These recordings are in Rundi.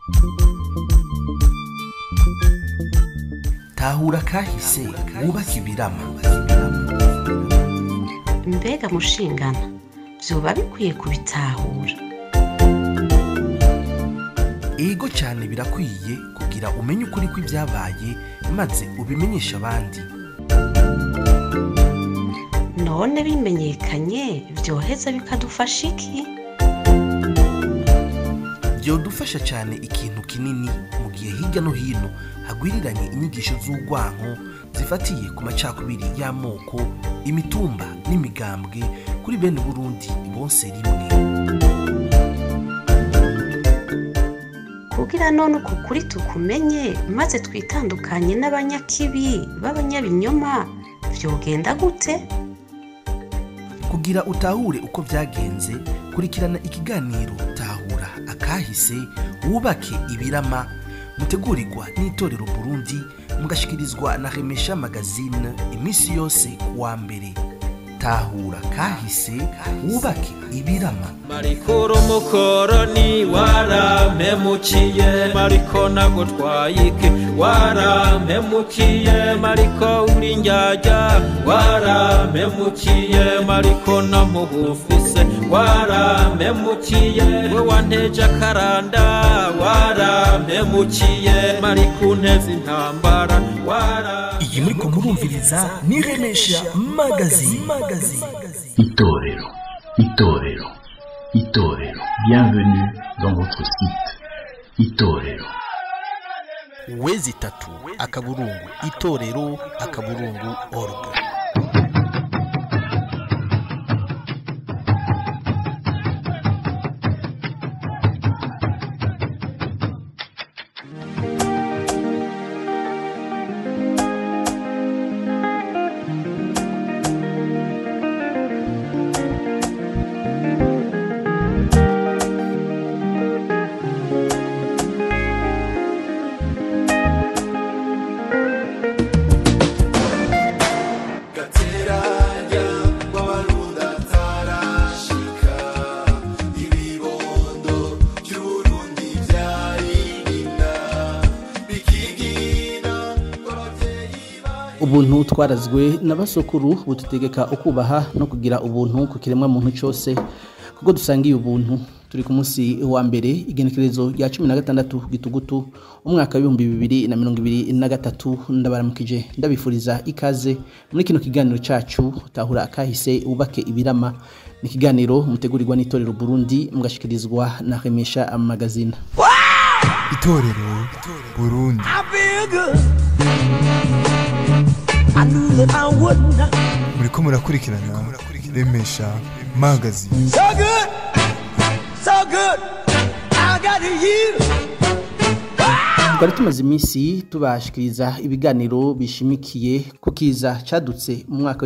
tahura kahise wubake ibirama. Mbega mushingana vyoba bikwiye kubitahura. Ego cyane birakwiye kugira umenye ukuri kw'ibyabaye maze ubimenyesha abandi. None bimenyekanye vyoheza bikadufasha iki? Byodufasha cyane ikintu kinini mu gihe hirya no hino hagwiriranye inyigisho z'urwanko zifatiye ku macakubiri y'amoko, imitumba n'imigambwe kuri bene Burundi bose rimwe. Kugira none uko kuri tukumenye maze twitandukanye n'abanyakibi b'abanyabinyoma vyogenda gute? Kugira utahure uko vyagenze, kurikirana ikiganiro Tahura Akahise wubake ibirama, mutegurirwa n'itorero Burundi, mugashikirizwa na Remesha Magazine imisi yose kuwa mbere. Tahura Kahise wubake ibirama. Marikuru mukoroni warampemukiye, mariko nagutwayike warampemukiye, mariko uri njyajya warampemukiye, mariko namuhufise warampemukiye, we wanteje akaranda warampemukiye, mariko nteze intambara Iyi muriko murumviriza ni Remesha Magazine. Itorero, Itorero, Itorero. Bienvenue dans votre site. Itorero. Wezi tatu akaburungu itorero akaburungu org. Ubuntu twarazwe n'abasokuru bututegeka ukubaha no kugira ubuntu ku kiremwa muntu cyose, kuko dusangiye ubuntu. Turi ku munsi wa mbere igenekerezo rya 16 gitugutu umwaka wa 2023. Ndabaramukije ndabifuriza ikaze muri kino kiganiro cyacu Tahura Akahise wubake ibirama. Ni kiganiro mutegurirwa n'itorero Burundi, mugashikirizwa na Remesha Magazine. Itorero Burundi. Muriko murakurikirana Remesha Magazine. So good, so good. I got you. Twari tumaze iminsi tubashikiriza ibiganiro bishimikiye ku kiza cadutse mu mwaka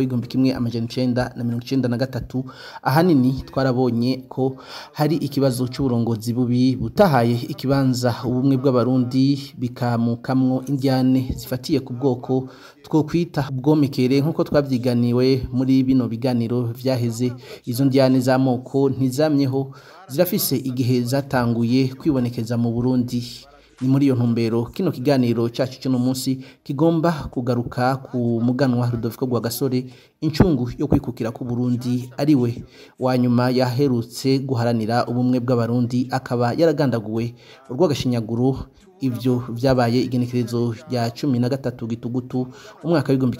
w'1993. Ahanini twarabonye ko hari ikibazo cy'uburongozi bubi butahaye ikibanza ubumwe bw'abarundi, bikamukamwo indyane zifatiye ku bwoko two kwita ubwomekere nk'uko twabyiganiwe muri bino biganiro vyaheze. Izo ndyane z'amoko ntizamyeho, zirafise igihe zatanguye kwibonekeza mu Burundi. Ni muri iyo ntumbero kino kiganiro cyacu cy'uno munsi kigomba kugaruka ku muganwa Rudoviko Rwagasore, incungu yo kwikukira ku Burundi, ariwe wanyuma yaherutse guharanira ubumwe bw'abarundi, akaba yaragandaguwe urwagashinyaguro. Ivyo vyabaye igenekerezo rya 13 gitugutu umwaka wa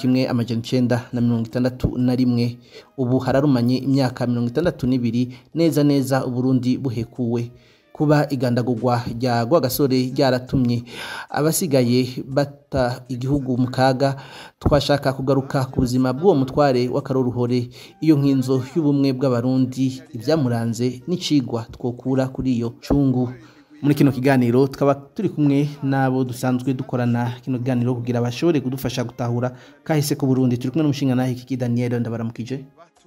1961. Ubu hararumanye imyaka 62 neza neza Uburundi buhekuwe. Kuba igandagurwa rya Rwagasore ryaratumye abasigaye bata igihugu mu kaga. Twashaka kugaruka ku buzima bw'uwo mutware w'akaroruhore, iyo nkinzo y'ubumwe bw'abarundi, ibyamuranze n'icigwa twokura kuri iyo cungu. Muri kino kiganiro tukaba turi kumwe nabo dusanzwe dukorana kino kiganiro kugira bashobore kudufasha gutahura kahise ku Burundi. Turi kumwe n'umushinga Hiki Daniel. Ndabaramukije.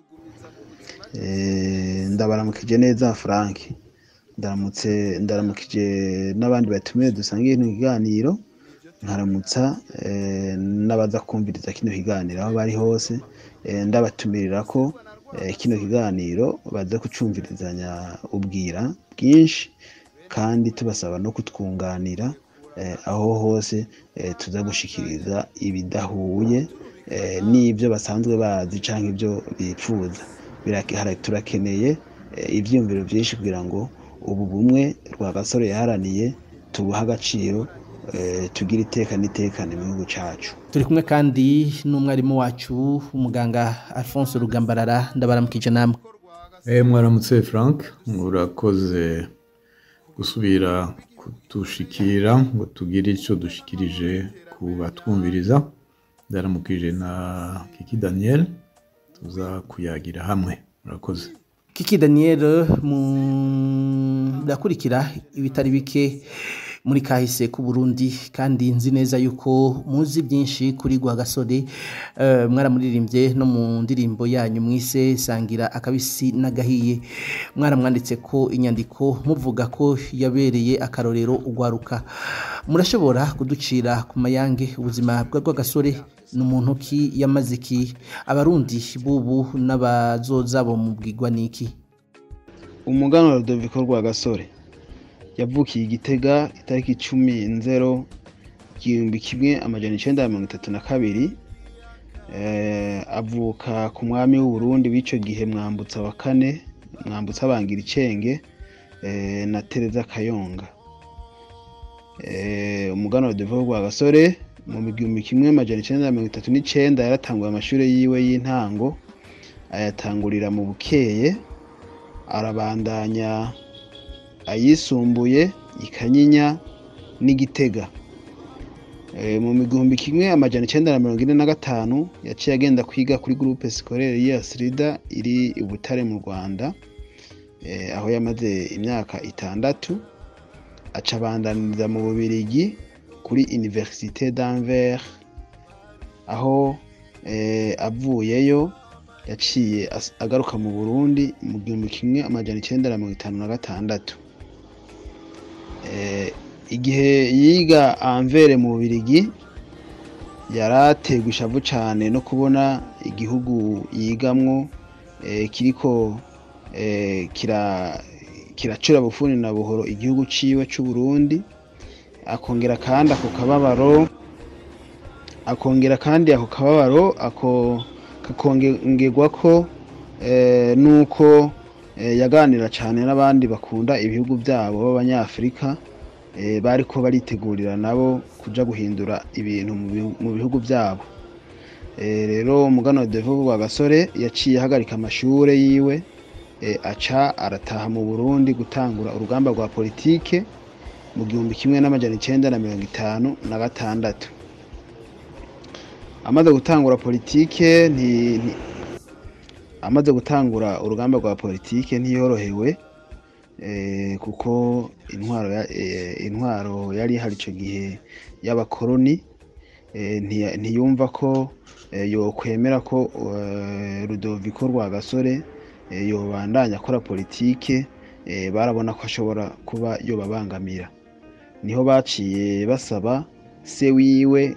Ndabaramukije neza Frank. Ndaramukije n'abandi batumiye dusangiye kino kiganiro, nkaramutsa n'abaza kumviriza kino kiganiro aho bari hose. Ndabatumirira ko kino kiganiro baza kucumvirizanya ubwira bwinshi, kandi tubasaba no kutwunganira aho hose tuza gushikiriza ibidahuye n'ibyo basanzwe bazi canke ibyo bipfuza. Turakeneye ivyiyumviro vyinshi kugira ngo ubu bumwe Rwagasore yaharaniye tubuha agaciro, tugira iteka n'itekane mu gihugu cacu. Turi kumwe kandi n'umwarimu wacu umuganga Alphonse Rugambarara, ndabaramukije namwe. Mwaramutse Frank, murakoze gusubira kudushikira ngo tugire icyo dushikirije ku batwumviriza. Ndaramukije na Kiki Daniel, tuza kuyagira hamwe. Murakoze. Kiki Daniel, ndakurikira ibitari bike muri kahise ku Burundi kandi nzi neza yuko muzi byinshi kuri Rwagasore. Mwaramuririmbye no mu ndirimbo yanyu mwise Sangira Akabisi n'Agahiye, mwaramwanditse ko inyandiko muvuga ko yabereye akarorero ugwaruka. Murashobora kuducira ku mayange ubuzima bwa Rwagasore n'umuntu ki yamaze ki, abarundi bubu n'abazoza bo mubwirwa niki? Umuganwa Rudoviko Rwagasore yavukiye Igitega itariki 10/1932. Avuka ku mwami w'u Burundi w'ico gihe Mwambutsa wa kane, Mwambutsa Bangira Icenge na Tereza Kayonga. Umuganwa Rudoviko Rwagasore mu 1939 yaratanguye amashuri yiwe y'intango, ayatangurira mu Bukeye, arabandanya ayisumbuye Ikanyinya n'Igitega. Mu 1945 yaciye agenda kwiga kuri groupe scolaire ya Srida iri i Butare mu Rwanda, aho yamaze imyaka 6. Aca abandaniriza mu Bubiligi kuri Université d'Anvers, aho avuyeyo yaciye agaruka mu Burundi mu 1956. Igihe yiga Anvers mu Bubiligi yarategwa ishavu cane no kubona igihugu yigamwo kiriko kiracura bufuni na buhoro igihugu ciwe c'u Burundi. Akongera kandi ako kababaro kakongerwa ko nuko yaganira cyane n'abandi bakunda ibihugu byabo b'Abanyafrika, bariko baritegurira nabo kuja guhindura ibintu mu bihugu byabo. Rero umuganwa Rudoviko Rwagasore yaciye ahagarika amashure yiwe, aca arataha mu Burundi gutangura urugamba rwa politike mu 1956. Amaze gutangura urugamba rwa politike ntiyorohewe, kuko intwaro yari hari ico gihe y'abakoroni, ntiyumva ko yokwemera ko Rudoviko Rwagasore yobandanya akora politike. Barabona ko ashobora kuba yobabangamira, niho baciye basaba se wiwe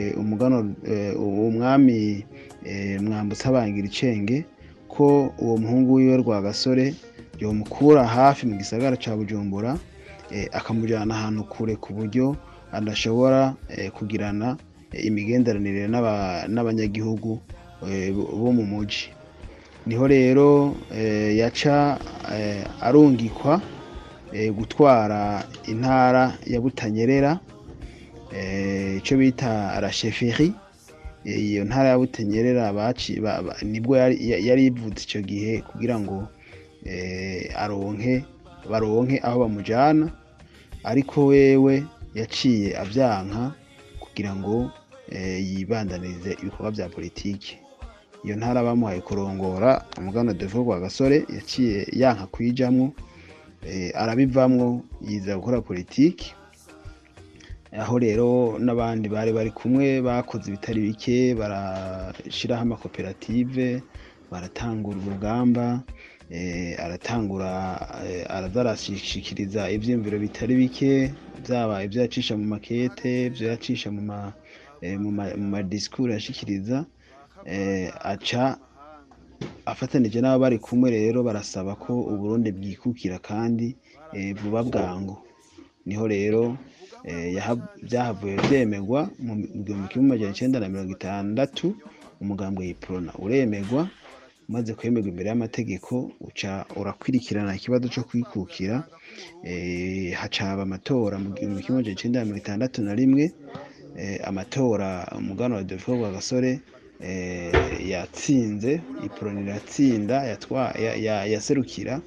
umwami Mwambutsa Bangira Icenge ko uwo muhungu wiwe Rwagasore yomukura hafi mu gisagara ca Bujumbura, akamujyana ahantu kure ku buryo adashobora kugirana imigenderanire n'abanyagihugu bo mu muji. Niho rero yaca arungikwa gutwara intara ya Butanyerera, ico bita la chefferie. Iyo ntara ya Butanyerera nibwo yari ivutse ico gihe kugira ngo baronke aho bamujana, ariko wewe yaciye avyanka kugira ngo yibandanirize ibikorwa vya politiki. Iyo ntara bamuhaye kurongora umuganwa Rudoviko Rwagasore yaciye yanka kwijamwo, arabivamwo yiza gukora politiki. Aho rero n'abandi bari kumwe bakoze ibitari bike, barashiraho amakoperative, baratangura urugamba, arazarashikiriza ivyiyumviro bitari bike, byaba ibyo yacisha mu makete, ibyo yacisha mu madiscours yashikiriza. Aca afatanije n'abo bari kumwe rero barasaba ko Uburundi bwikukira kandi vuba bwangu. niho rero byahavuye byemegwa mu 1960 umugambwe Iprona uremegwa, umaze kwemerwa imbere y'amategeko uca urakwirikirana ikibazo cyo kwikukira. Hacaba amatora mu 1961, amatora umuganwa Rodolphe Rwagasore yatsinze, Iprona iratsinda, yaserukira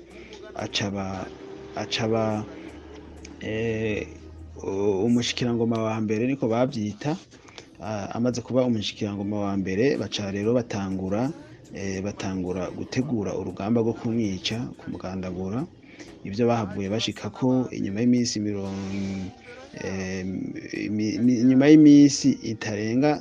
acaba umushikirangoma wa mbere niko bavyita. Amaze kuba umushikirangoma wa mbere baca rero batangura gutegura urugamba rwo kumwica, kumugandagura. Ibyo bahavuye bashikako inyuma y'iminsi itarenga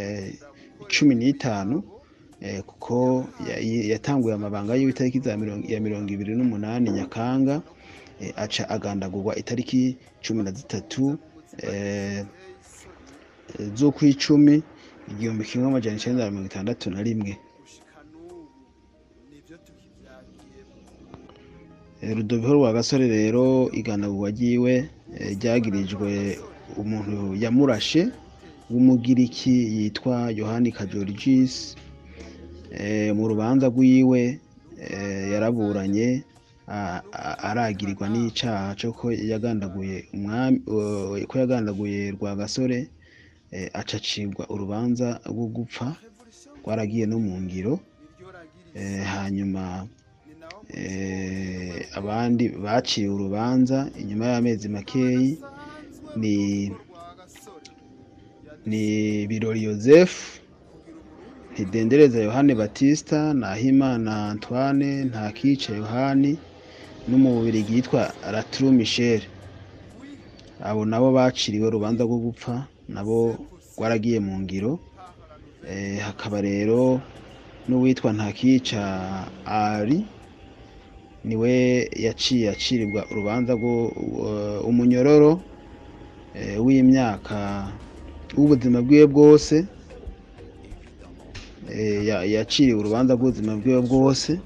15, kuko yatanguye amabanga y'itariki ya 28 Nyakanga, aca agandagurwa itariki 13 z'ukwicumi 1961. Rudoviko Rwagasore rero igandagurwa ryiwe ryagirijwe umuntu yamurashe w'umugiriki yitwa Yohani Kajorgis. Mu rubanza rwiwe yaraburanye aragirirwa n'icaha cyo ko yagandaguye umwami, ko yagandaguye Rwagasore, acacibwa urubanza rwo gupfa rwaragiye no mu ngiro. Hanyuma abandi baciye urubanza inyuma y'amezi makeyi ni Birori Joseph, Ntidendereza Yohane Batista, Nahimana Antoine, Ntakica Yohani n'umubirigi yitwa Latru Michel. Abo nabo baciriwe urubanza rwo gupfa, nabo rwaragiye mu ngiro. Hakaba rero n'uwitwa Ntakica Ari, niwe yaciye acirirwa urubanza rwo umunyororo w'imyaka w'ubuzima bwiwe bwose. Yaciriwe urubanza rw'ubuzima bwiwe bwose,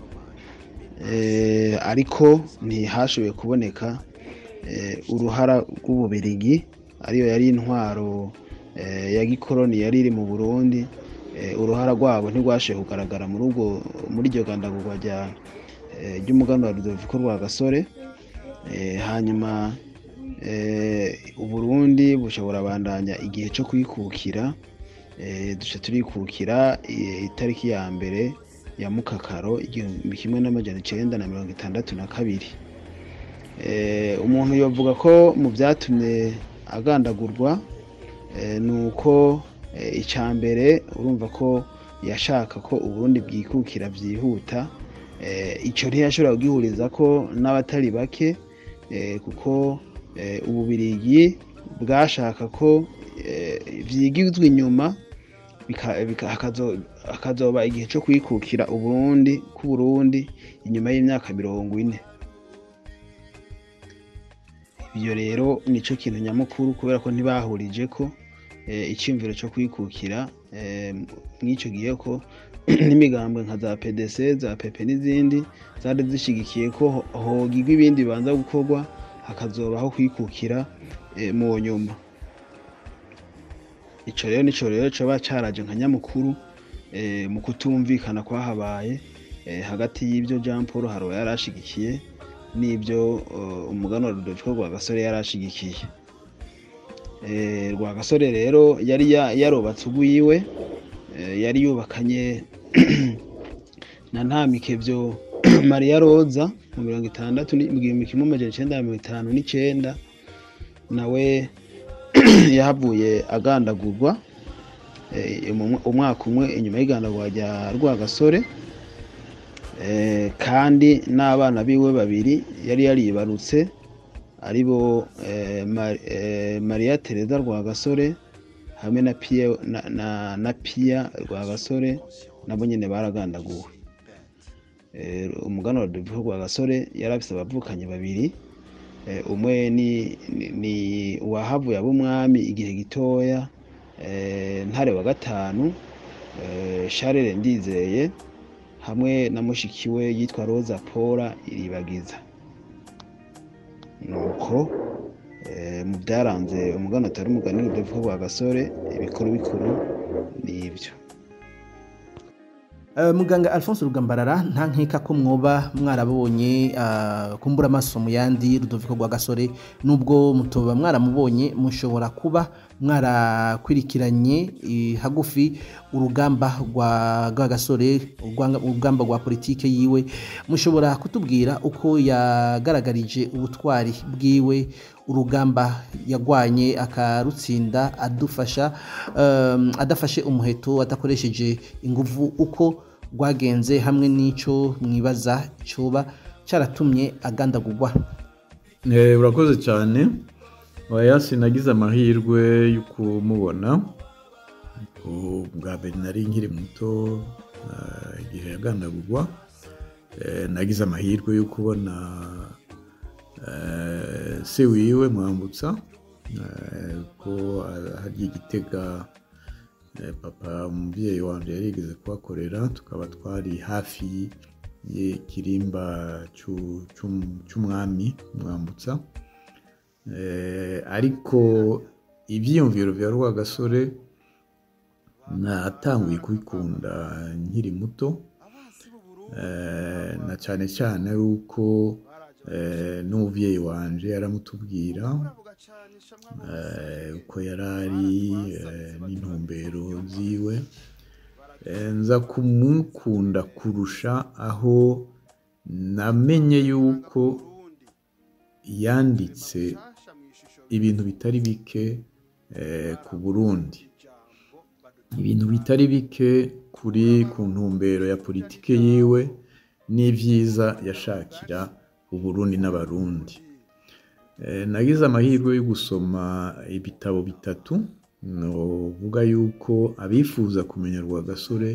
ariko ntihashoboye kuboneka uruhara rw'ububirigi, ariyo yari intwaro ya gikoroni yari iri mu Burundi. Uruhara rwabo ntirwashoboye kugaragara muri iryo gandagurwa ry'umuganwa Rudoviko Rwagasore. Hanyuma Uburundi bushobora bandanya igihe cyo kwikukira. Duce turikukira itariki ya mbere ya Mukakaro 1962. Umuntu yovuga ko mu byatumye agandagurwa nuko icya mbere urumva ko yashaka ko Uburundi bwikukira byihuta. Icyo ntiyashobora kugihuriza ko n'abatari bake, kuko Ububirigi bwashaka ko vyigizwe inyuma hakazoba igihe cyo kwikukira Uburundi inyuma y'imyaka 40. Ibyo rero nico kintu nyamukuru, kubera ko ntibahurije ko icyumviro cyo kwikukira mw'icyo gihe ko n'imigambwe nka za PDC, za PP n'izindi zari zishigikiye ko hogirwa ibindi bibanza gukorwa, hakazobaho kwikukira mu nyuma. Ico rero coba caraje nka nyamukuru mu kutumvikana kwahabaye hagati y'ibyo Jean Paul Haro yarashigikiye n'ibyo umuganwa Rudoviko Rwagasore yarashigikiye. Rwagasore rero yari yarubatse ugwiwe, yari yubakanye na Ntamikevyo Maria Roza mu 1959, nawe yahavuye agandagurwa umwaka umwe inyuma y'igandagurwa rya Rwagasore. Kandi n'abana biwe babiri yari yaribarutse, aribo Maria Tereza Rwagasore hamwe na Pia Rwagasore, nabo nyene baragandaguwe. Umuganwa Rudoviko Rwagasore yari afise abavukanye babiri, umwe ni uwahavuye ab'umwami igihe gitoya, Ntare wa gatanu, Charles Ndizeye, hamwe na mushikiwe yitwa Roza Paula Iribagiza. Nuko mu byaranze umugani atari umugani Rudoviko Rwagasore ibikuru bikuru nibyo. Muganga Alphonse Rugambarara nta nkeka ko mwoba mwarabonye kumbura amaso mu yandi Rudoviko Rwagasore nubwo mutoba mwaramubonye mushobora kuba mwarakwirikiranye hagufi urugamba rwa Rwagasore urugamba rwa politike yiwe mushobora kutubwira uko yagaragarije ubutwari bwiwe urugamba yagwanye akarutsinda adafashe umuheto adakoresheje inguvu uko rwagenze hamwe n'ico mwibaza coba cyaratumye agandagurwa. Urakoze cyane. Oya sinagize amahirwe yo kumubona bwa mbere nari nkiri muto igihe yagandagurwa. Nagize amahirwe yo kubona se wiwe Mwambutsa ko hari Gitega papa umubyeyi wanje yarigeze kubakorera tukaba twari hafi y'ikirimba cy'umwami Mwambutsa. Ariko ibyiyumviro bya Rwagasore natanguye kubikunda nkiri muto na cyane cyane uko n'umubyeyi wanje yaramutubwira uko yarari n'intumbero ziwe nza kumukunda kurusha aho namenye yuko yanditse ibintu bitari bike ku Burundi, ibintu bitari bike ku ntumbero ya politike yiwe n'ivyiza yashakira Uburundi n'abarundi. Nagize amahirwe yo gusoma ibitabo bitatu novuga yuko abifuza kumenya Rwagasore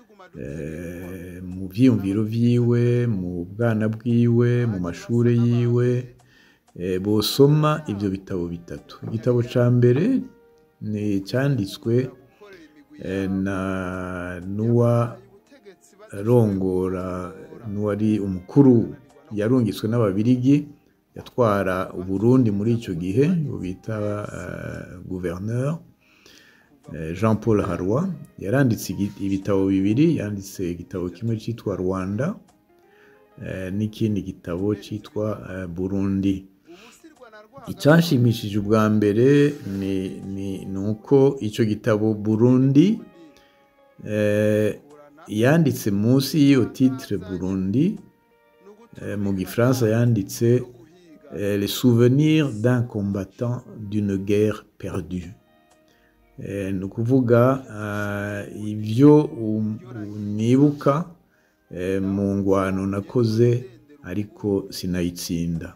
mu vyiyumviro vyiwe mu bwana bwiwe mu mashure yiwe bosoma ivyo bitabo bitatu. Igitabo ca mbere ni cyanditswe na nuwa rongora nuwari umukuru yarungitswe n'ababirigi yatwara Uburundi muri ico gihe bita gouverneur Jean Paul Harwa. Yaranditse ibitabo bibiri, yanditse igitabo kimwe cyitwa Rwanda n'ikindi gitabo cyitwa Burundi. Icyanshimishije ubwa mbere ni uko icyo gitabo Burundi yanditse munsi y'iyo titre Burundi mu gifaransa yanditse les souvenirs d'un combattant d'une guerre perdue. Ni ukuvuga ibyo nibuka mu ngwano nakoze ariko sinayitsinda.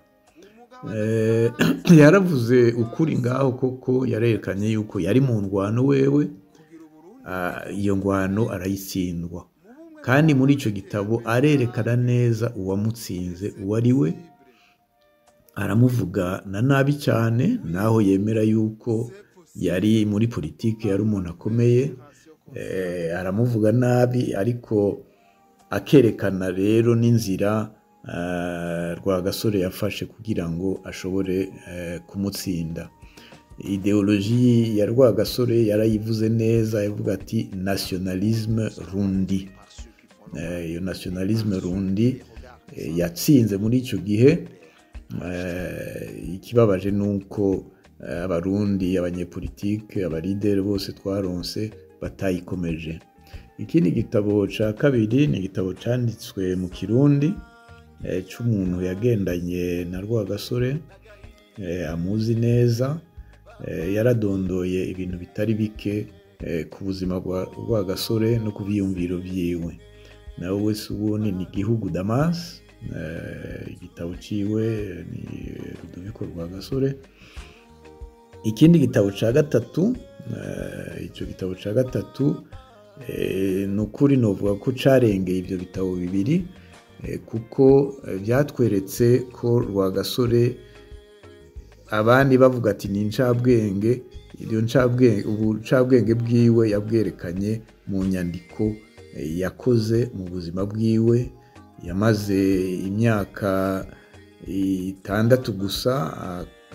Yaravuze ukuri ngaho koko yarerekanye yuko yari mu ngwano wewe iyo ngwano arayitsindwa kandi muri ico gitabo arerekana neza uwamutsinze uwari we aramuvuga na nabi cyane naho yemera yuko yari muri politike yari umuntu akomeye aramuvuga nabi ariko akerekana rero n'inzira Rwagasore yafashe kugira ngo ashobore kumutsinda. Ideologie ya Rwagasore yarayivuze neza yavuga ati nationalisme rundi. Iyo nationalisme rundi yatsinze muri ico gihe. Ikibabaje nuko abarundi abanyepolitike abalideri bose twaronse batayikomeje. Ikindi gitabo ca kabiri ni igitabo canditswe mu Kirundi c'umuntu yagendanye na Rwagasore amuzi neza yaradondoye ibintu bitari bike ku buzima bwa Rwagasore no ku biyumviro vyiwe. Nawe wese ubone ni Gihugu Damas igitabo ciwe ni Rudoviko Rwagasore. Ikindi gitabo ca gatatu ico gitabo ca gatatu nukuri novuga ko carengeye ivyo bitabo bibiri kuko byatweretse ko Rwagasore abandi bavuga ati ni ncabwenge iyo ncabwenge bwiwe yabwerekanye mu nyandiko yakoze mu buzima bwiwe. Yamaze imyaka 6 gusa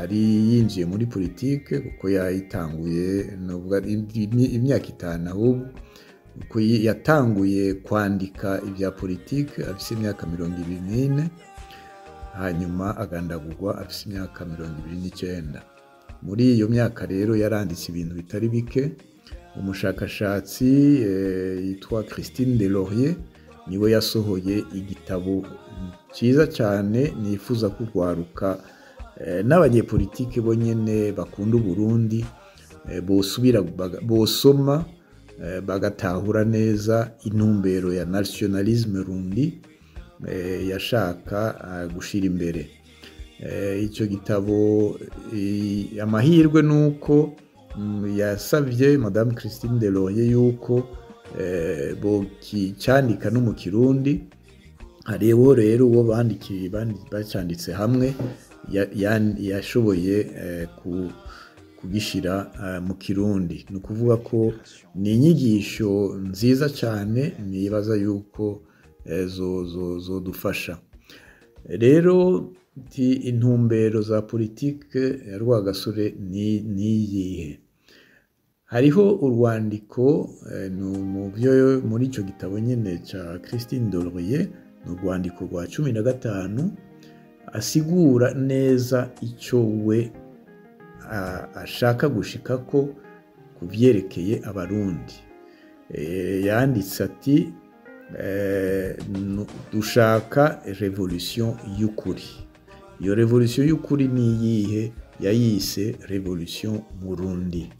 yari yinjiye muri politike kuko yayitanguye imyaka 5 ahubwo kuko yatanguye kwandika ibya politike afise imyaka 24 hanyuma agandagurwa afise imyaka 29. Muri iyo myaka rero yaranditse ibintu bitari bike. Umushakashatsi yitwa Christine Delaurier niwe yasohoye igitabo cyiza cyane nifuza kurwaruka n'abanyepolitike bonyene bakunda Burundi bosubira bosoma bagatahura neza intumbero ya nationalisme rundi yashaka gushira imbere. Icyo gitabo amahirwe nuko yasabye Madame Christine Delaurier yuko cyandika no mu Kirundi. Hariho rero uwo bandikiye bacanditse hamwe yashoboye kugishira mu Kirundi. Ni ukuvuga ko ni inyigisho nziza cyane nibaza yuko zodufasha. Rero intumbero za politike ya Rwagasore niyihe? Hariho urwandiko muri icyo gitabo nyine cya Christine Delaurier, ni urwandiko rwa 15 asigura neza icyo we ashaka gushikako ku byerekeye abarundi. Yanditse ati dushaka revolution y'ukuri. Iyo revolution y'ukuri ni iyihe? Yayise revolution murundi.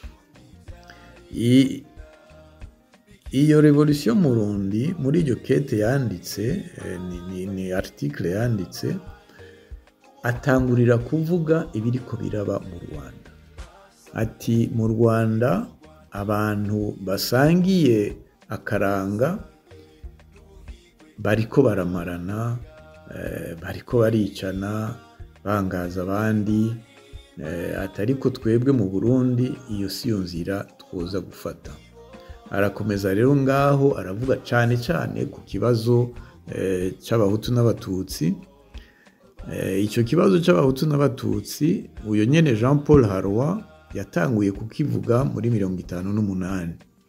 Iyo revolution murundi muri iryo kete yanditse ni article yanditse atangurira kuvuga ibiriko biraba mu Rwanda. Ati mu Rwanda abantu basangiye akaranga bariko baramarana, bariko baricana, bangaza abandi, atariko twebwe mu Burundi iyo siyo nzira twoza gufata. Arakomeza rero ngaho aravuga cyane cyane ku kibazo cy'abahutu n'abatutsi. Icyo kibazo cy'abahutu n'abatutsi uyo nyene Jean Paul Harwa yatanguye kukivuga muri 58.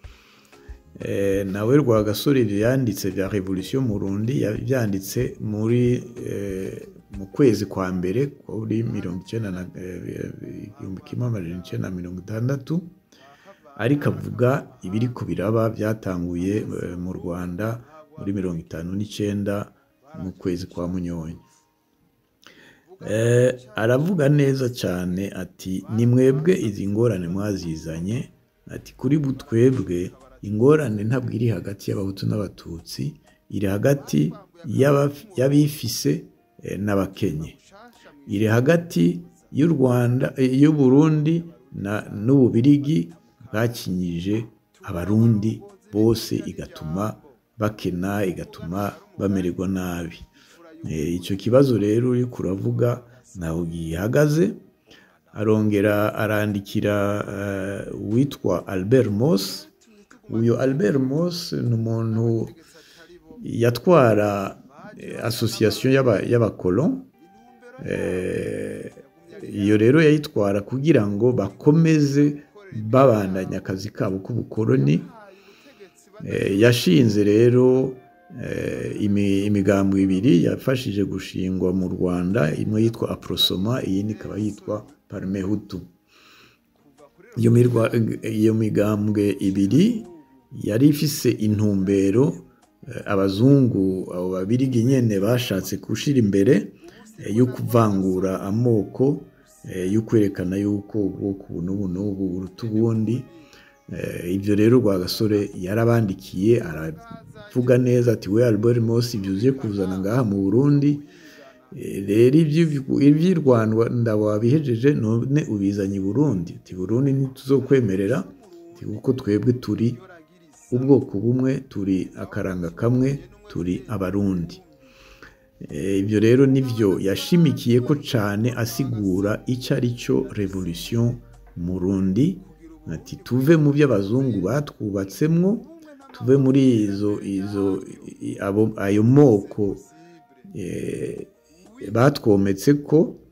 Nawe Rwagasore yanditse bya revolution murundi yabyanditse muri mu kwezi kwa mbere kuri 1960, ariko avuga ibiriko biraba byatanguye mu Rwanda muri 59 mu kwezi kwa Munyonyi. Aravuga neza cyane ati ni mwebwe izi ngorane mwazizanye. Ati kuri butwebwe ingorane ntabwo iri hagati y'abahutu n'abatutsi, iri hagati y'abifise n'abakenye, iri hagati y'u Rwanda y'u Burundi n'Ububirigi bwakinyije abarundi bose igatuma bakena, igatuma bamererwa nabi. Icyo kibazo rero uri kuravuga naho gihagaze. Arongera arandikira witwa Albert Moss. Uyo Albert Moss ni umuntu yatwara association y'abakolon. Iyo rero yayitwara kugira ngo bakomeze babandanya akazi kabo k'ubukoloni. Yashinze rero imigambo ibiri yafashije gushingwa mu Rwanda, imwe yitwa Aprosoma, iyindi ikaba yitwa Parmehutu. Iyo migambwe ibiri yari ifise intumbero abazungu abo babirigi nyene bashatse gushira imbere yo kuvangura amoko, yo kwerekana yuko ubwoko n'ubu buruta ubundi. Ibyo rero Rwagasore yarabandikiye aravuga neza ati we Albert Moss byuzuye kuzana ngaha mu Burundi, rero iby'i Rwanda wabihejeje none ubizanye i Burundi. Ati Burundi ntituzokwemerera kuko twebwe turi ubwoko bumwe, turi akaranga kamwe, turi abarundi. Ibyo rero nivyo yashimikiye ko cyane asigura icyo ari cyo revolution murundi. Ati tuve mu by'abazungu batwubatsemwo, tuve muri ayo moko batwometse ko,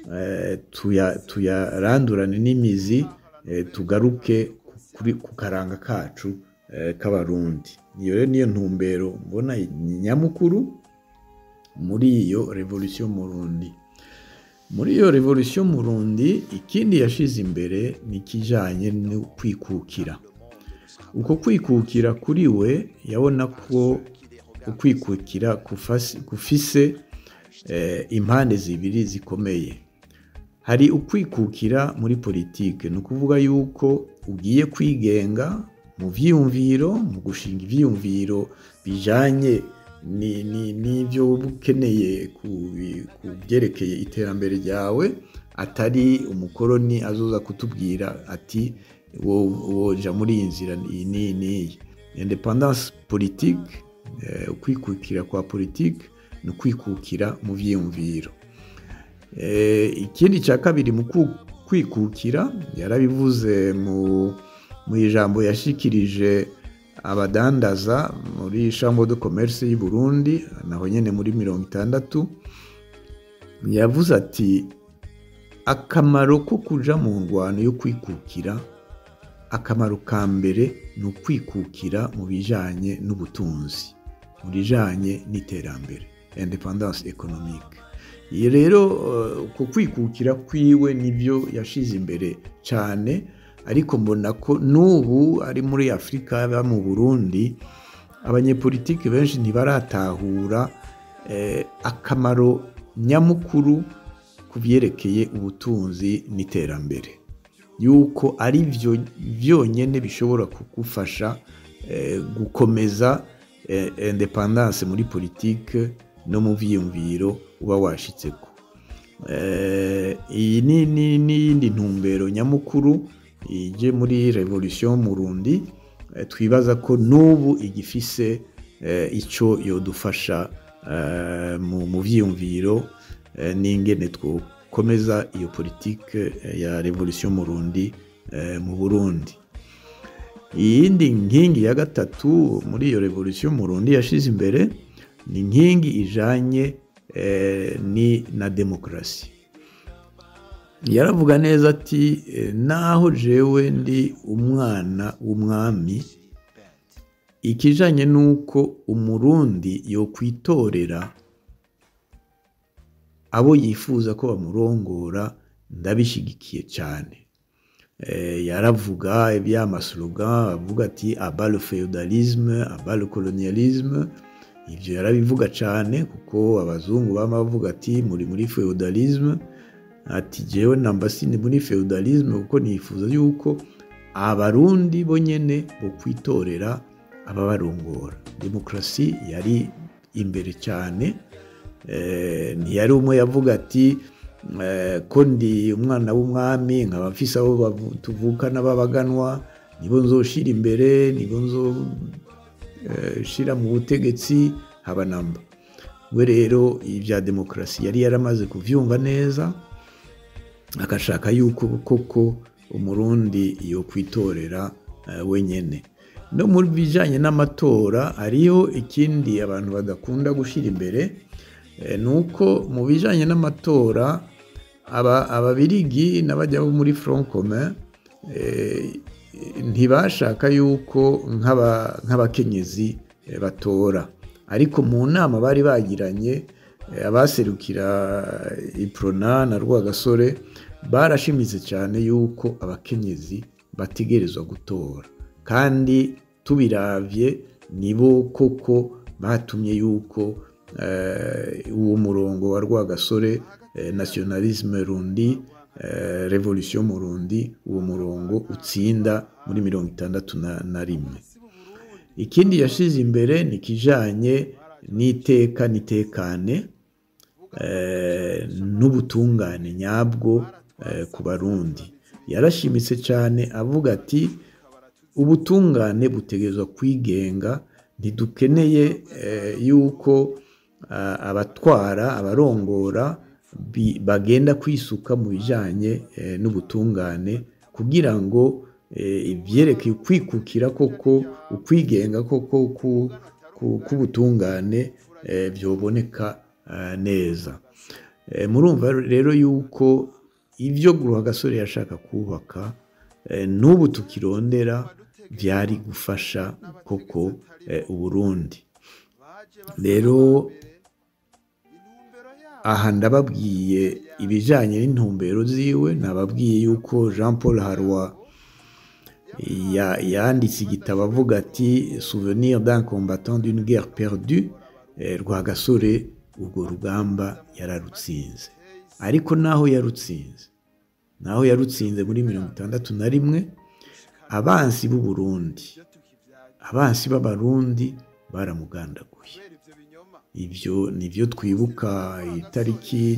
tuyarandurane n'imizi, tugaruke ku karanga kacu k'abarundi. Iyo rero niyo ntumbero mbona nyamukuru muri iyo revolution murundi. Muri iyo revolution murundi ikindi yashize imbere ni kijanye no kwikukira. Uko kwikukira kuri we yabona ko ukwikukira kufise impande zibiri zikomeye. Hari ukwikukira muri politike, ni ukuvuga yuko ugiye kwigenga mu vyiyumviro, mu gushinga ivyiyumviro bijanye n'ivyo ukeneye ku byerekeye iterambere ryawe, atari umukoroni azoza kutubwira ati woja muri iyi nzira n'iyi. Independance politique, ukwikukira kwa politique ni ukwikukira mu vyiyumviro. Ikindi cya kabiri mu kwikukira yarabivuze mu ijambo yashikirije abadandaza muri Chambre de Commerce y'u Burundi, naho nyene muri 60, yavuze ati akamaro ko kuja mu ndwano yo kwikukira, akamaro ka mbere ni ukwikukira mu bijanye n'ubutunzi, mu bijanye n'iterambere, independance économique. Iyi rero ku kwikukira kwiwe nibyo yashize imbere cyane, ariko mbona ko n'ubu ari muri Afrika ba mu Burundi abanyepolitiki benshi ntibaratahura akamaro nyamukuru ku byerekeye ubutunzi n'iterambere, yuko ari byo byonyene bishobora kugufasha gukomeza independance muri politike no mu vyiyumviro uba washitseko. Iyi n'iyindi ntumbero nyamukuru ije muri revolution murundi, twibaza ko n'ubu igifise ico yodufasha mu vyiyumviro n'ingene twokomeza iyo politike ya revolution murundi mu Burundi. Iyindi nkingi ya gatatu muri iyo revolution murundi yashize imbere ni inkingi ijanye ni na demokrasi. Yaravuga neza ati naho jewe ndi umwana w'umwami, ikijanye nuko umurundi yo kwitorera abo yifuza ko bamurongora, ndabishigikiye cyane. Yaravuga iby'amaslogan avuga ati aba le feudalisme, aba le colonialisme. Ivyo yarabivuga cyane kuko abazungu bamavuga ati muri feudalisme, ati jewe nambasini muri feudalisme kuko nifuza yuko abarundi bonyene bo kwitorera ababarongora. Demokrasi yari imbere cyane, ntiyari umwe yavuga ati ko ndi umwana w'umwami nkaba mfise abo tuvukana b'abaganwa nibo nzoshira imbere, nibo nzoshira mu butegetsi haba namba. We rero ibya demokrasi yari yaramaze kuvyumva neza, akashaka yuko koko umurundi yo kwitorera wenyene. No muri bijanye n'amatora hariho ikindi abantu badakunda gushira imbere, nuko mu bijanye n'amatora ababirigi n'abajya muri Front Commun ntibashaka yuko nk'abakenyezi batora, ariko mu nama bari bagiranye abaserukira Iprona na Rwagasore barashimitse cyane yuko abakenyezi bategerezwa gutora, kandi tubiravye nibo koko batumye yuko uwo murongo wa Rwagasore, nationalisme rundi, revolution murundi, uwo murongo utsinda muri 61. Ikindi yashize imbere ni kijanye n'iteka nitekane n'ubutungane nyabwo ku Barundi. Yarashimitse cyane avuga ati ubutungane butegerezwa kwigenga, ntidukeneye yuko abatwara abarongora bagenda kwisuka mu bijanye n'ubutungane, kugira ngo ivyerekeye kwikukira koko, ukwigenga koko k'ubutungane vyoboneka neza. murumva rero yuko ibyo Rwagasore yashaka kubaka n'ubu tukirondera byari gufasha koko Uburundi. Rero aha ndababwiye ibijyanye n'intumbero ziwe, nababwiye yuko Jean Paul Harwa yanditse igitabo avuga ati souvenir d'un combattant d'une guerre perdue. Rwagasore urwo rugamba yararutsinze, ariko naho yarutsinze muri 61 abansi b'u Burundi, abansi b'abarundi baramugandaguye. Ibyo nivyo twibuka itariki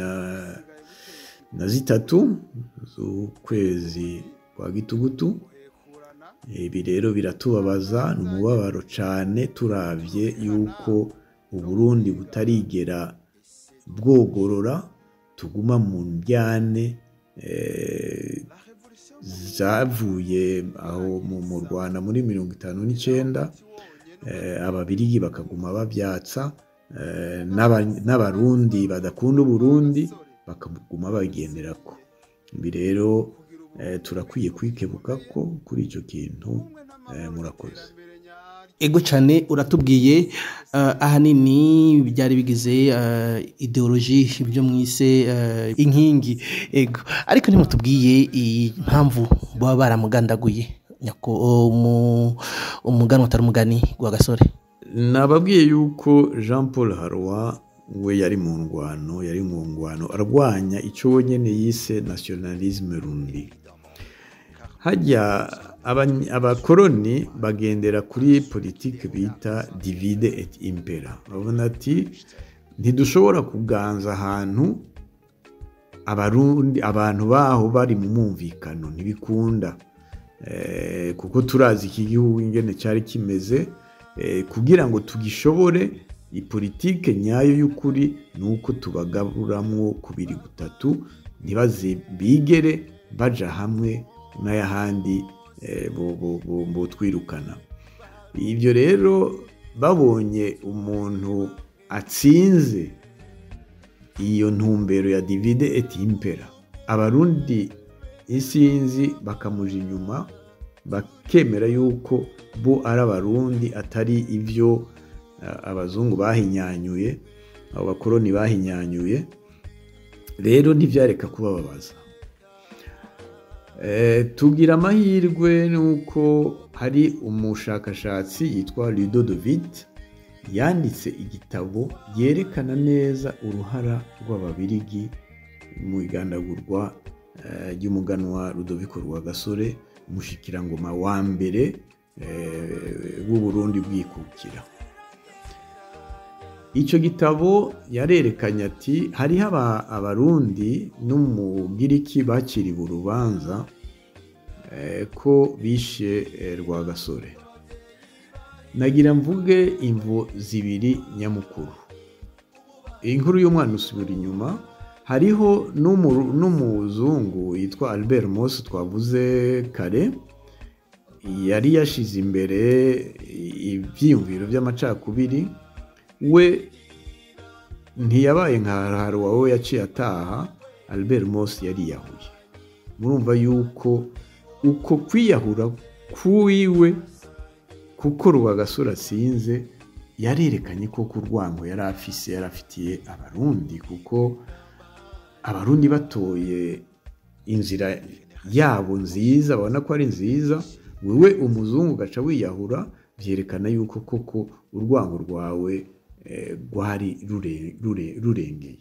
13 z'ukwezi kwa Gitugutu. Ibi rero biratubabaza, n'umubabaro cane turavye yuko Uburundi butarigera bwogorora, tuguma mu mbyane zavuye aho mu Rwanda muri 59, ababirigi bakaguma bavyatsa, n'abarundi badakunda Uburundi bakaguma bagenderako. Ibi rero turakwiye kwikebuka ko kuri icyo kintu. Murakoze. Ego cyane uratubwiye ahanini byari bigize ideology ibyo mwise inkingi. Ego ariko ntimutubwiye impamvu baba baramugandaguye nyako umugani utari umugani Rwagasore. Nababwiye yuko Jean Paul Harwa we yari mu ngwano arwanya icyo nyene yise nationalisme rundi. Hajya abakoroni bagendera kuri politike bita divide et impera. Babona ati ntidushobora kuganza ahantu abantu baho bari mu mwumvikano, ntibikunda. Kuko turazi iki gihugu ingene cyari kimeze, kugira ngo tugishobore ipolitike nyayo y'ukuri nuko tubagaburamwo kubiri gutatu, ntibaze bigere baja hamwe n'ayahandi bo twirukana. Ibyo rero babonye umuntu atsinze iyo ntumbero ya divide et impera, abarundi isinzi bakamuja inyuma, bakemera yuko bo ari abarundi atari ivyo abazungu bahinyanyuye, abo bakoroni bahinyanyuye. Rero ntivyareka kubababaza. Tugira amahirwe nuko hari umushakashatsi yitwa Ludo de Witt yanditse igitabo yerekana neza uruhara rw'ababirigi mu igandagurwa ry'umuganwa Rudoviko Rwagasore, umushikirangoma wa mbere w'u Burundi bwikukira. Icyo gitabo yarerekanye ati hariho abarundi n'umugiriki bakiriwe urubanza ko bishe Rwagasore. Nagira mvuge imvo zibiri nyamukuru. Inkuru y'umwana usubira inyuma, hariho n'umuzungu yitwa Albert Moss twavuze kare, yari yashize imbere ivyiyumviro by'amacakubiri. We ntiyabaye nka Harwa we yaciye ataha, Albert Moss yari yahuye. Murumva yuko uko kwiyahura kuwiwe kuko Rwagasore asinze yarerekanye ko kurwango yarafitiye abarundi, kuko abarundi batoye inzira yabo nziza, babona ko ari nziza, wewe umuzungu gaca wiyahura, byerekana yuko koko urwango rwawe rwari rurengeye.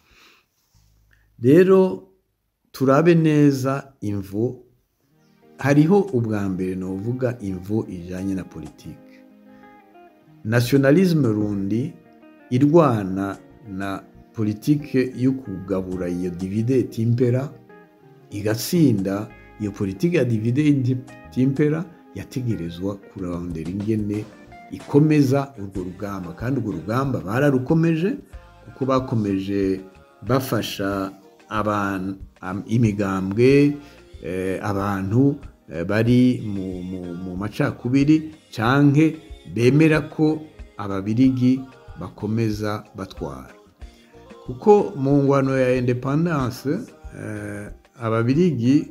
Rero turabe neza imvo. Hariho ubwa mbere novuga imvo ijanye na politike. Nationalisme rundi irwana na politike yo kugabura iyo divide et impera, igatsinda. Iyo politike ya divide et impera yategerezwa kurondera ingene ikomeza urwo rugamba, kandi urwo rugamba bararukomeje, kuko bakomeje bafasha imigambwe, abantu bari mu macakubiri canke bemera ko ababirigi bakomeza batwara. kuko mu ngwano ya independance ababirigi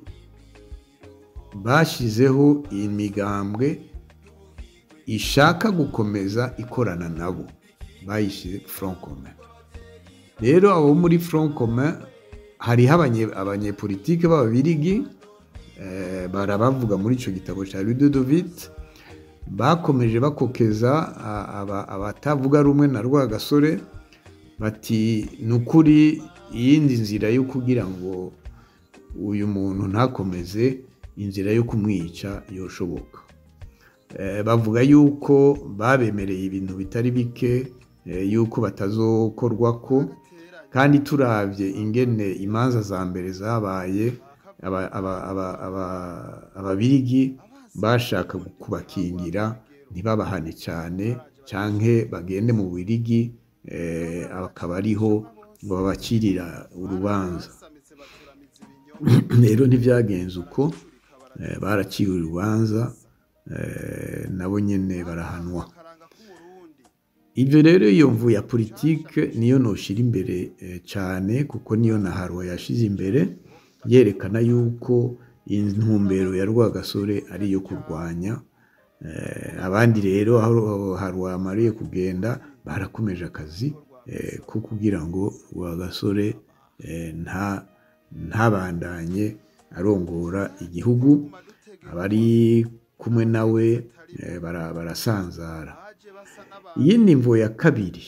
bashizeho imigambwe ishaka gukomeza ikorana nabo, bayishize Front Commun. Rero abo muri Front Commun hariho abanyepolitike b'ababirigi, barabavuga muri ico gitabo ca Ludovic, bakomeje bakokeza abatavuga rumwe na Rwagasore, bati nukuri iyindi nzira yo kugira ngo uyu muntu ntakomeze, inzira yo kumwica yoshoboka. Bavuga yuko babemereye ibintu bitari bike, yuko batazokorwako, kandi turavye ingene imanza za mbere zabaye, ababirigi bashaka kubakingira ntibabahane cyane canke bagende mu Bubiligi, akaba ariho ngo babacirira urubanza. Rero ntivyagenze uko, baraciwe urubanza, nabo nyene barahanwa. Ibyo rero iyo mvu ya politike niyo noshira imbere cyane, kuko niyo na Harwa yashize imbere, yerekana yuko intumbero ya Rwagasore ari iyo kurwanya. Abandi rero aho Harwa amariye kugenda, barakomeje akazi ko kugira ngo Rwagasore ntabandanye arongora igihugu. Abari kumwe nawe barasanzara. Iyindi mvo ya kabiri,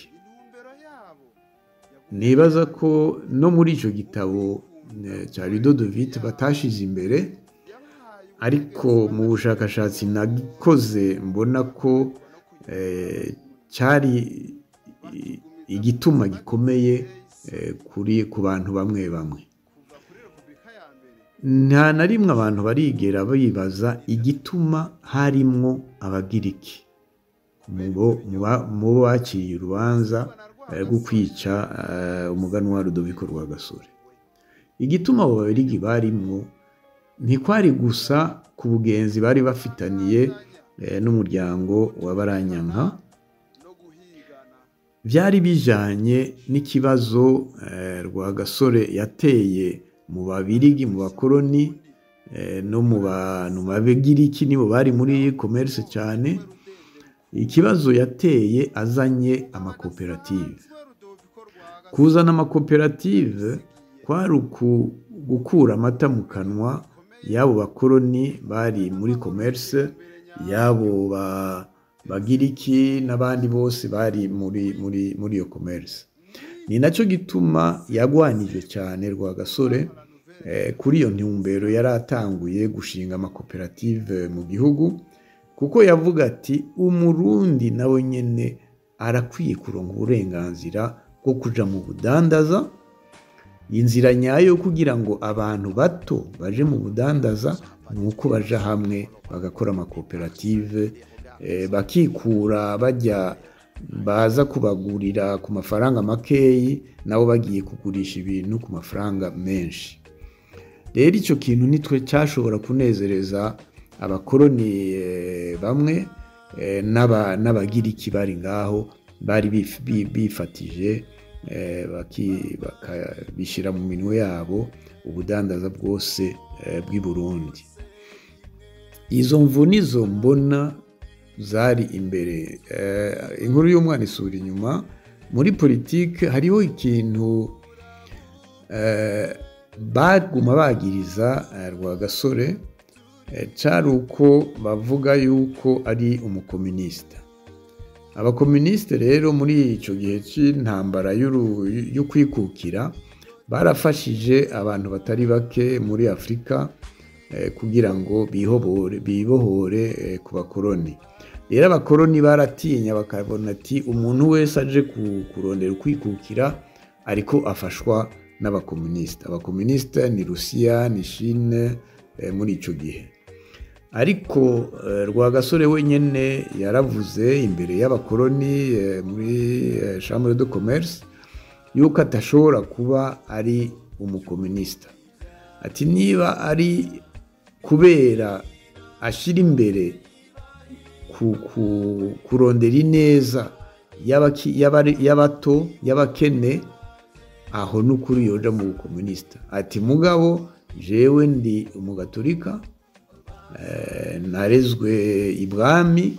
nibaza ko no muri ico gitabo cya Ludovic batashize imbere, ariko mu bushakashatsi nakoze mbona ko cyari igituma gikomeye ku bantu bamwe bamwe. Nta na rimwe abantu barigera bibaza igituma harimwo Abagiriki mu bakiriye urubanza rwo kwica umuganwa Rudoviko Rwagasore. Igituma abo Babirigi barimwo ntikwari gusa ku bugenzi bari bafitaniye n'umuryango wa Baranyanka, byari bijanye n'ikibazo Rwagasore yateye mu Babirigi, mu bakoroni, no mu bantu b'Abagiriki nibo bari muri commerce cyane. Ikibazo yateye azanye amakoperative. Kuzana amakoperative kwari gukura amata mu kanwa y'abo bakoroni bari muri commerce, y'abo Bagiriki n'abandi bose bari muri iyo commerce. Ni nacyo gituma yagwanije cyane Rwagasore kuri iyo ntumbero yari atanguye gushinga amakoperative mu gihugu, kuko yavuga ati umurundi nawe nyene arakwiye kuronka uburenganzira bwo kuja mu budandaza. Inzira nyayo kugira ngo abantu bato baje mu budandaza nuko baja hamwe bagakora amakoperative, bakikura bajya baza kubagurira ku mafaranga makeyi, nabo bagiye kugurisha ibintu ku mafaranga menshi. Rero icyo kintu nitwe cyashobora kunezereza abakoroni bamwe n'Abagiriki bari ngaho, bari bifatije bakabishyira mu minwe yabo ubudandaza bwose bw'i Burundi. Izo mvu nizo mbona zari imbere. Inkuru y'umwana isura inyuma. Muri politike hariho ikintu baguma bagiriza Rwagasore, cyari uko bavuga yuko ari umukomunista. Abakomuniste rero muri icyo gihe cy'intambara yo kwikukira barafashije abantu batari bake muri Afurika kugira ngo bibohore ku bakoroni. Rero abakoroni baratinya, bakabona ati umuntu wese aje kurondera ukwikukira ariko afashwa n'abakomuniste. Abakomuniste ni Rusiya, ni Chine muri icyo gihe. Ariko Rwagasore wenyine yaravuze imbere y'abakoroni muri Chambre de Commerce yuko atashobora kuba ari umukomunista. Ati niba ari kubera ashyira imbere kurondera ineza y'abato, y'abakene, aho n'ukuri yoja mu bukomunisita ati mugabo jewe ndi umugaturika narezwe ibwami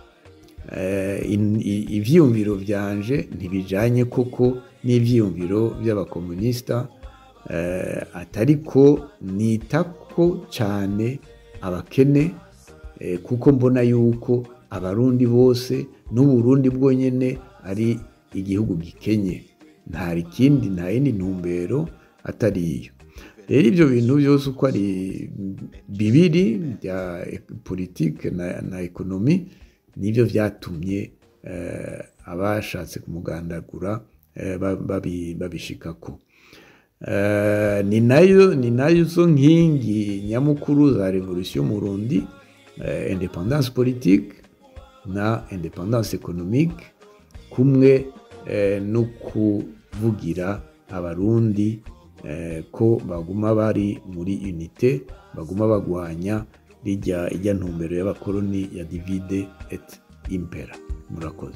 ivyiyumviro vyanje ntibijanye koko n'ivyiyumviro by'abakomunisita atariko nitako cyane abakene kuko mbona yuko abarundi bose n'uburundi bwonyene ari igihugu gikenye nta yindi ntumbero atari iyo rero ibyo bintu byose uko ari bibiri bya politike na ekonomi nibyo byatumye abashatse kumugandagura babishikako ni nayo zo nkingi nyamukuru za revolution mu Burundi independance politique na independance économique kumwe no kuvugira abarundi ko baguma bari muri unité baguma bagwanya ijya ntumbero y'abakoloni ya divide et impera. Murakoze.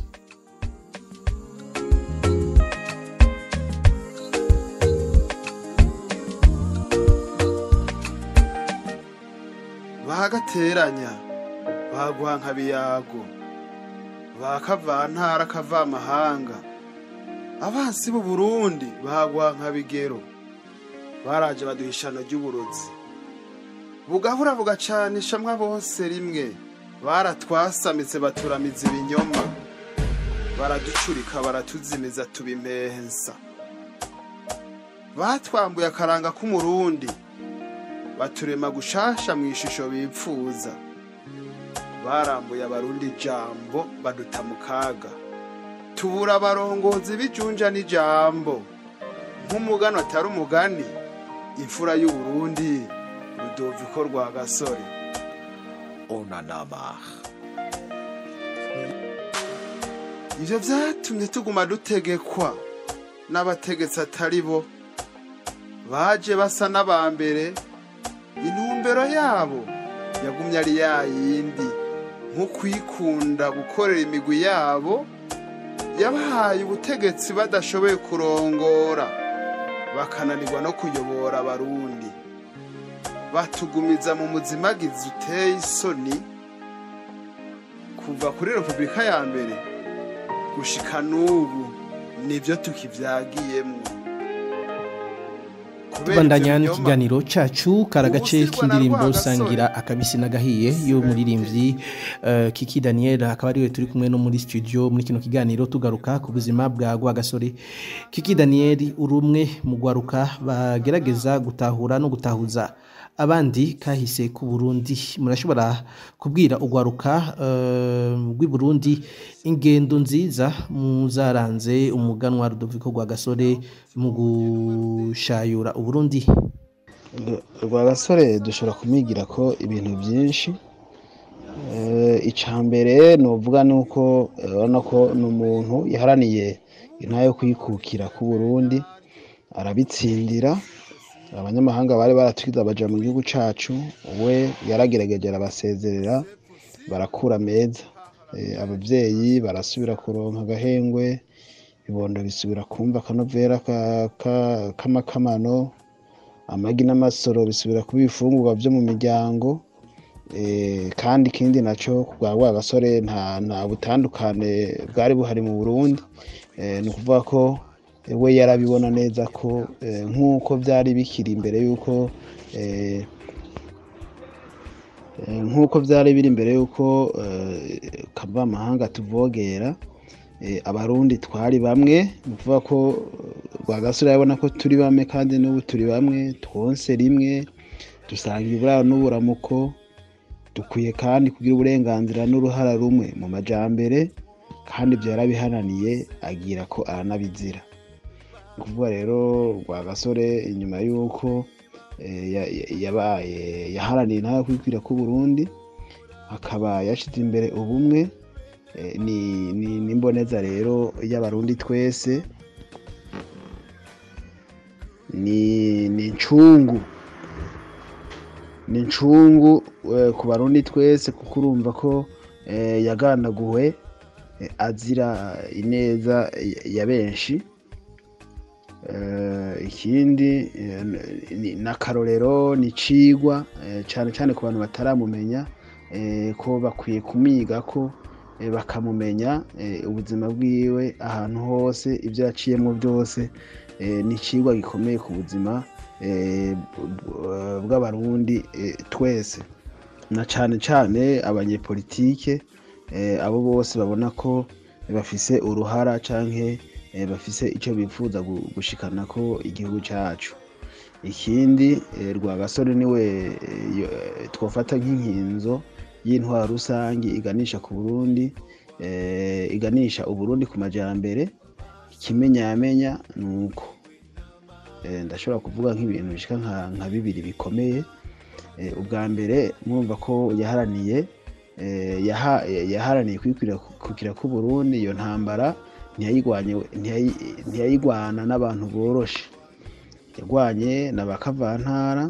bahagateranya baguha nka biyago bakavantara kavamahanga abansi b'u Burundi baguha nka bigero baraje baduhishana ry'uburozi bugahura bugacanisha mwa bose rimwe baratwasamitse baturamiza ibinyoma baraducurika baratuzimiza tubimpensa batwambuye akaranga k'umurundi baturema gushasha mu ishusho bipfuza barambuye abarundi jambo baduta mu kaga tubura abarongozi bijunja n'ijambo nk'umugano atari umugani imfura y'u Burundi Rudoviko Rwagasore onanama. Ivyo vyatumye tuguma dutegekwa n'abategetsi atari bo baje basa n'abambere intumbero yabo yagumye ari yayindi nko kwikunda gukorera imigwi yabo yabahaye ubutegetsi badashoboye kurongora bakananirwa no kuyobora abarundi batugumiza mu muzimagizi uteye isoni kuva kuri Republika ya mbere gushika n'ubu nivyo tukivyagiyemwo. Tubandanya n'ikiganiro cacu karagace k'indirimbo sangira akabisi nagahiye yo muririmbyi Kiki Daniel akaba ariwe turi kumwe no muri studio muri kino kiganiro tugaruka ku buzima bwa Rwagasore. Kiki Daniel urumwe mu gwaruka bagerageza gutahura no gutahuza abandi kahise ku Burundi, murashobora kubwira ugwaruka rw'i Burundi ingendo nziza muzaranze umuganwa Rudoviko Rwagasore mu gushayura Uburundi? Rwagasore dushobora kumwigira ko ibintu byinshi. Icambere novuga nuko urabona ko n'umuntu yaharaniye intayo kwikukira ku Burundi arabitsindira. Abanyamahanga bari baratwiza baja mu gihugu cacu, we yaragerageje arabasezerera barakura meza. Abavyeyi barasubira kuronka agahengwe, ibibondo bisubira kumva akanovera k'amakamano, amagi n'amasoro bisubira kuba ibifungurwa vyo mu miryango. Kandi ikindi naco kubwa Rwagasore nta butandukane bwari buhari mu Burundi. Ni ukuvuga ko we yarabibona neza ko nk'uko byari bikiri imbere yuko biri imbere yuko kavamahanga tuvogera, abarundi twari bamwe. Ni ukuvuga ko Rwagasore yabona ko turi bamwe kandi n'ubu turi bamwe, twonse rimwe, dusanga iburaro n'uburamuko, dukwiye kandi kugira uburenganzira n'uruhara rumwe mu majambere, kandi ibyo yarabihananiye agira ko aranabizira. Kuvuga rero Rwagasore inyuma yuko yaharaniye ntayo kwikwira ku Burundi, akaba yashize imbere ubumwe, ni imboneza rero y'abarundi twese, ni incungu ku barundi twese, kuko urumva ko yagandaguwe azira ineza ya benshi. ikindi n'akarorero ni cigwa cyane cyane ku bantu bataramumenya ko bakwiye kumiga ko bakamumenya ubuzima bwiwe ahantu hose ibyo yaciyemo byose ni icigwa gikomeye ku buzima bw'abarundi twese na cyane cyane abanyepolitike abo bose babona ko bafise uruhara canke bafise icyo bifuza gushikana ko igihugu cyacu. Ikindi Rwagasore niwe twofata nk'inkinzo y'intwaro rusange iganisha ku Burundi, iganisha Uburundi ku majambere. Ikimenyamenya nuko ndashobora kuvuga nk'ibintu bishika nka bibiri bikomeye. Ubwa mbere mwumva ko yaharaniye kwikukira ku Burundi. Iyo ntambara ntiyayigwana n'abantu boroshe, yagwanye n'abakavantara,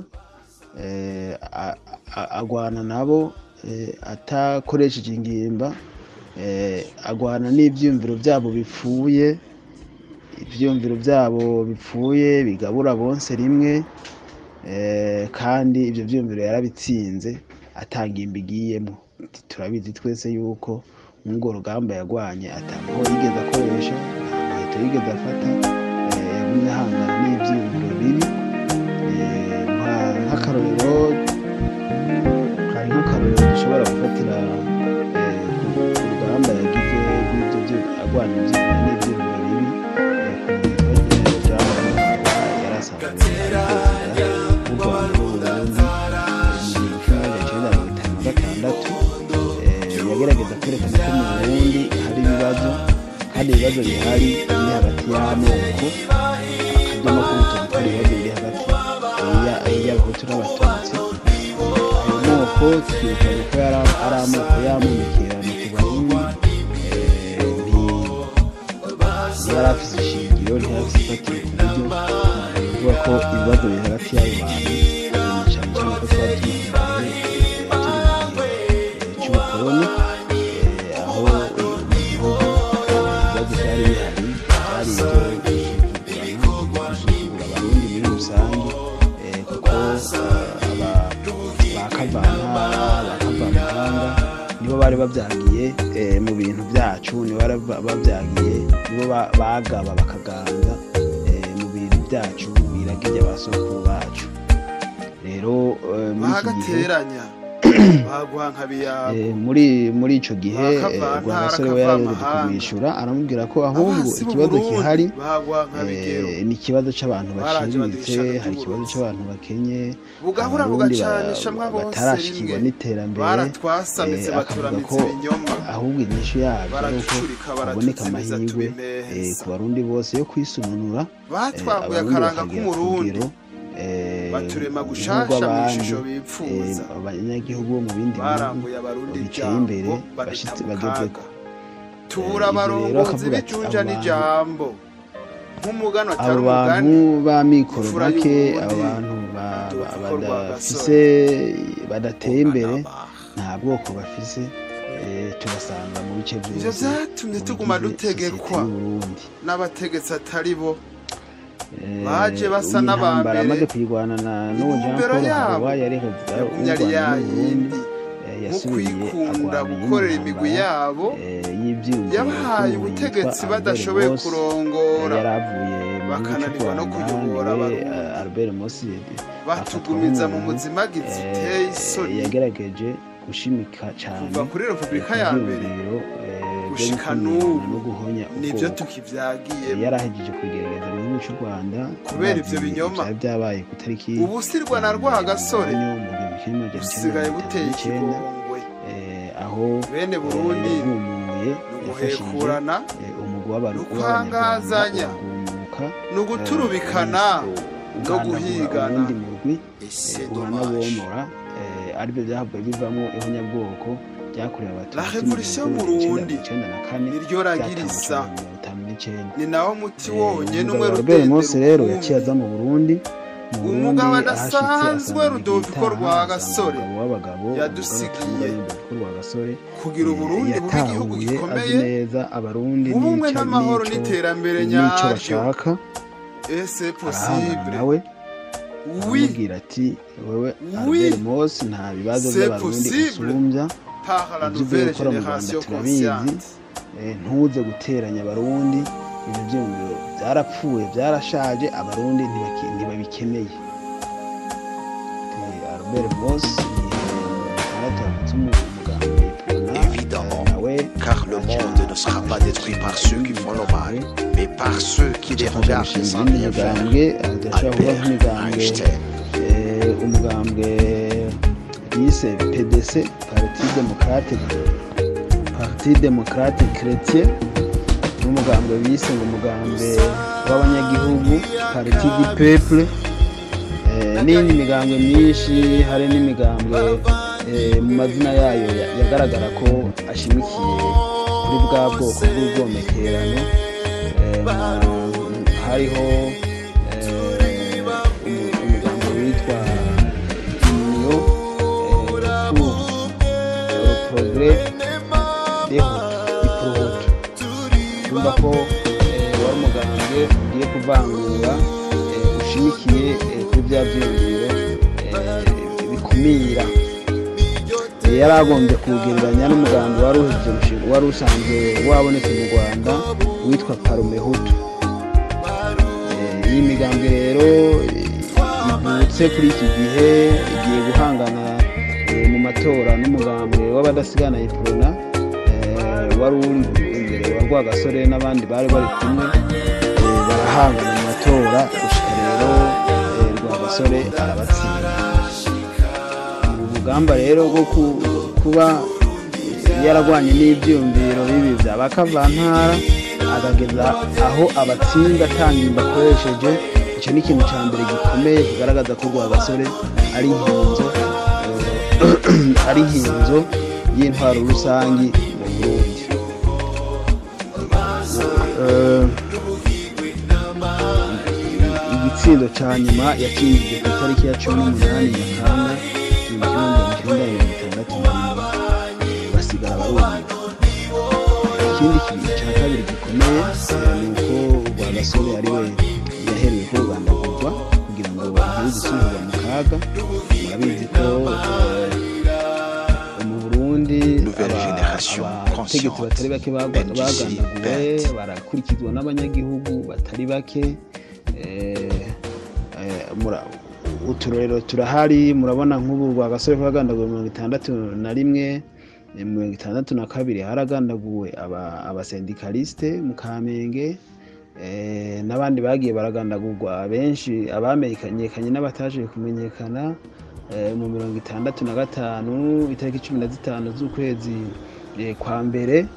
agwana nabo atakoresheje ingimba, agwana n'ivyumviro vyabo bipfuye, ivyumviro vyabo bipfuye bigabura bonse rimwe, kandi ivyo vyumviro yarabitsinze atangimba igiyemo. Turabizi twese yuko mw'urwo rugamba yagwanye atamho yigeze akoresha, nta yigeze afata, yagumye ahangana n'ivyumviro bibi. Nk'akarorero dushobora gufatira ku rugamba yagize rw'ivyo agwana n'ivyumviro bibi yagerageza kwerekana ko mu Burundi hari ibibazo, kandi ibibazo bihari biri hagati y'amoko, akadomo k'urutoki ibibazo biri hagati y'abahutu n'abatutsi. Ayo moko twirukana ko ari amoko y'amomekerano ku Barundi, ntiyari afise ishingiro, ntiyari afise ifatiro ku buryo bivuga ko ibibazo biri hagati y'abo bantu cyane cyane ko twari tumaze cy'ubukoloni, aho igihugu ibibazo byari bihari byari ibyo gusuzugura Abarundi muri rusange, kuko bakavamahanga nibo bari babyagiye mu bintu byacu, nibo bari babyagiye, nibo bagaba bakaganza mu bintu byacu biragije abasokuru bacu. Rero muri ico gihe Rwagasore we yaragejeje kumwishura, aramubwira ko ahubwo ikibazo gihari ni ikibazo c'abantu baciriritse, hari ikibazo c'abantu bakenye, Abarundi batarashikirwa n'iterambere. Akavuga ko ahubwo inyishu yavyo ari uko haboneka amahirwe ku Barundi bose yo kwisununura, Abarundi bakagera ku rugero baturema gushasha mu ishusho bipfuza, abanyagihugu bo mu bindi bihugu biteye imbere bagezeko. Tubura abarongozi b'ijunja n'ijambo nk'umugano atari umugani. Abo bantu ba mikoro make, abantu badafise badateye imbere, nta bwoko bafise, tubasanga mu bice byose. Ivyo vyatumye tuguma dutegekwa n'abategetsi atari bo, baje basa n'abambere. Amaze kuyirwana n'uwo Jean Paul Harwa yari yayindi kwikunda gukorera imigwi yabo, yabahaye ubutegetsi badashoboye kurongora, bakananirwa no kuyobora Abarundi, batugumiza mu muzimagizi iteye isoni. Yagerageje gushimika cyane kuva kuri Repubulika ya mbere gushika n'ubu nivyo tukivyagiye. Yarahejeje kwigerageza mu gihugu cy'u Rwanda kubera ivyo binyoma byabaye kutariki ubusirwa na Rwagasore busigaye buteye ikigongwe, aho bene Burundi guhekurana, ukangazanya, n'uguturubikana no guhigana, uranabomora, aribyo byahabwa bivamo ihonyabwoko byakorewe Abatutsi. La Revolution mu Burundi niryo ragirisa, ni nawo muti wonyene umwe Rudende rero yaciye aza mu Burundi. Umugabo adasanzwe Rudoviko Rwagasore yadusigiye kugira Uburundi bube igihugu gikomeye, ubumwe n'amahoro n'iterambere nyaryo. Et c'est arahangana possible. nawe Oui, aramubwira ati wewe Oui. Albert Mosi nta bibazo C'est by'abarundi possible. usumbya par la ibyo ugiye nouvelle gukora mu Rwanda génération turabizi consciente. ntuze guteranya abarundi ibyo byumviro byarapfuye byarashaje abarundi ntibabikeneye. Albert Mosi Évidemment, car le monde ne sera pas détruit par ceux qui font le mal, mais par ceux qui les regardent sans rien faire. Albert Einstein. umugambwe bise PDC Parti Démocrate Chrétien n'umugambwe bise ngo umugambwe w'abanyagihugu Parti du Peuple n'indi migambwe myinshi hari n'imigambwe mu mazina yayo yagaragara ko ashimikiye kuri bwa bwoko bw'ubwomekerano hariho umugambwe witwa Union pour le progrès des Hutu urumva ko wari umugambwe ugiye kuvangura ushimikiye kuri bya byiyumviro bikumira yari agombye kuwugereranya n'umugambi wari usanzwe wabonetse mu Rwanda witwa Parume Hutu. Iyi migambi rero ivutse kuri iki gihe igiye guhangana mu matora n'umugambi w'abadasigana Iprona wari uri imbere wa Rwagasore n'abandi bari kumwe barahangana mu matora gushika rero Rwagasore arabatsinda. Urugamba rero rwo kuba yaragwanye n'ibyumviro bibi by'abakavantara agageza aho abatsinda atangimba akoresheje, icyo ni ikintu cya mbere gikomeye kigaragaza ko Rwagasore ari inkinzo y'intwaro rusangi mu Burundi. Igitsindo cya nyuma yatsinzwe ku itariki ya 18 Nyakanga 1967 basigara barundi. Ikindi kintu cya kabiri gikomeye ni uko Rwagasore ari we yahereye ko rwandagurwa kugira ngo igihugu gisubire mu kaga. Murabizi ko mu Burundi abategetsi batari bake bagandaguwe barakurikizwa n'abanyagihugu batari bake. Uturero turahari, murabona nk'ubu Rwagasore kwagandaguwe 61 62 haragandaguwe abasendikaliste mu Kamenge, n'abandi bagiye baragandagurwa benshi abamenyekanye n'abataje kumenyekana. Mu 65 itariki 15 z'ukwezi kwa mbere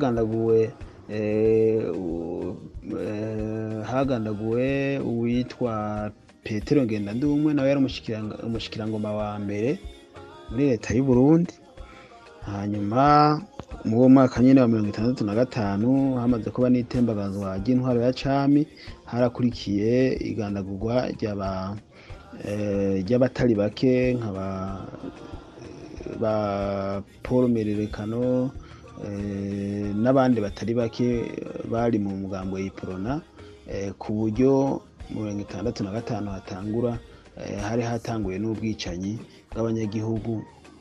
hagandaguwe uwitwa Petero Ngendandumwe, nawe yari umushikirangoma wa mbere muri leta y'u Burundi. Hanyuma mu mwaka nyine wa 65 hamaze kuba n'itembagazwa ry'intwaro ya Cami, harakurikiye igandagurwa ry'abatari bake ba Paul Mererekano n'abandi batari bake bari mu mugambo w'Iprona, ku buryo mu 65 hatangura hari hatanguye n'ubwicanyi bw'abanyagihugu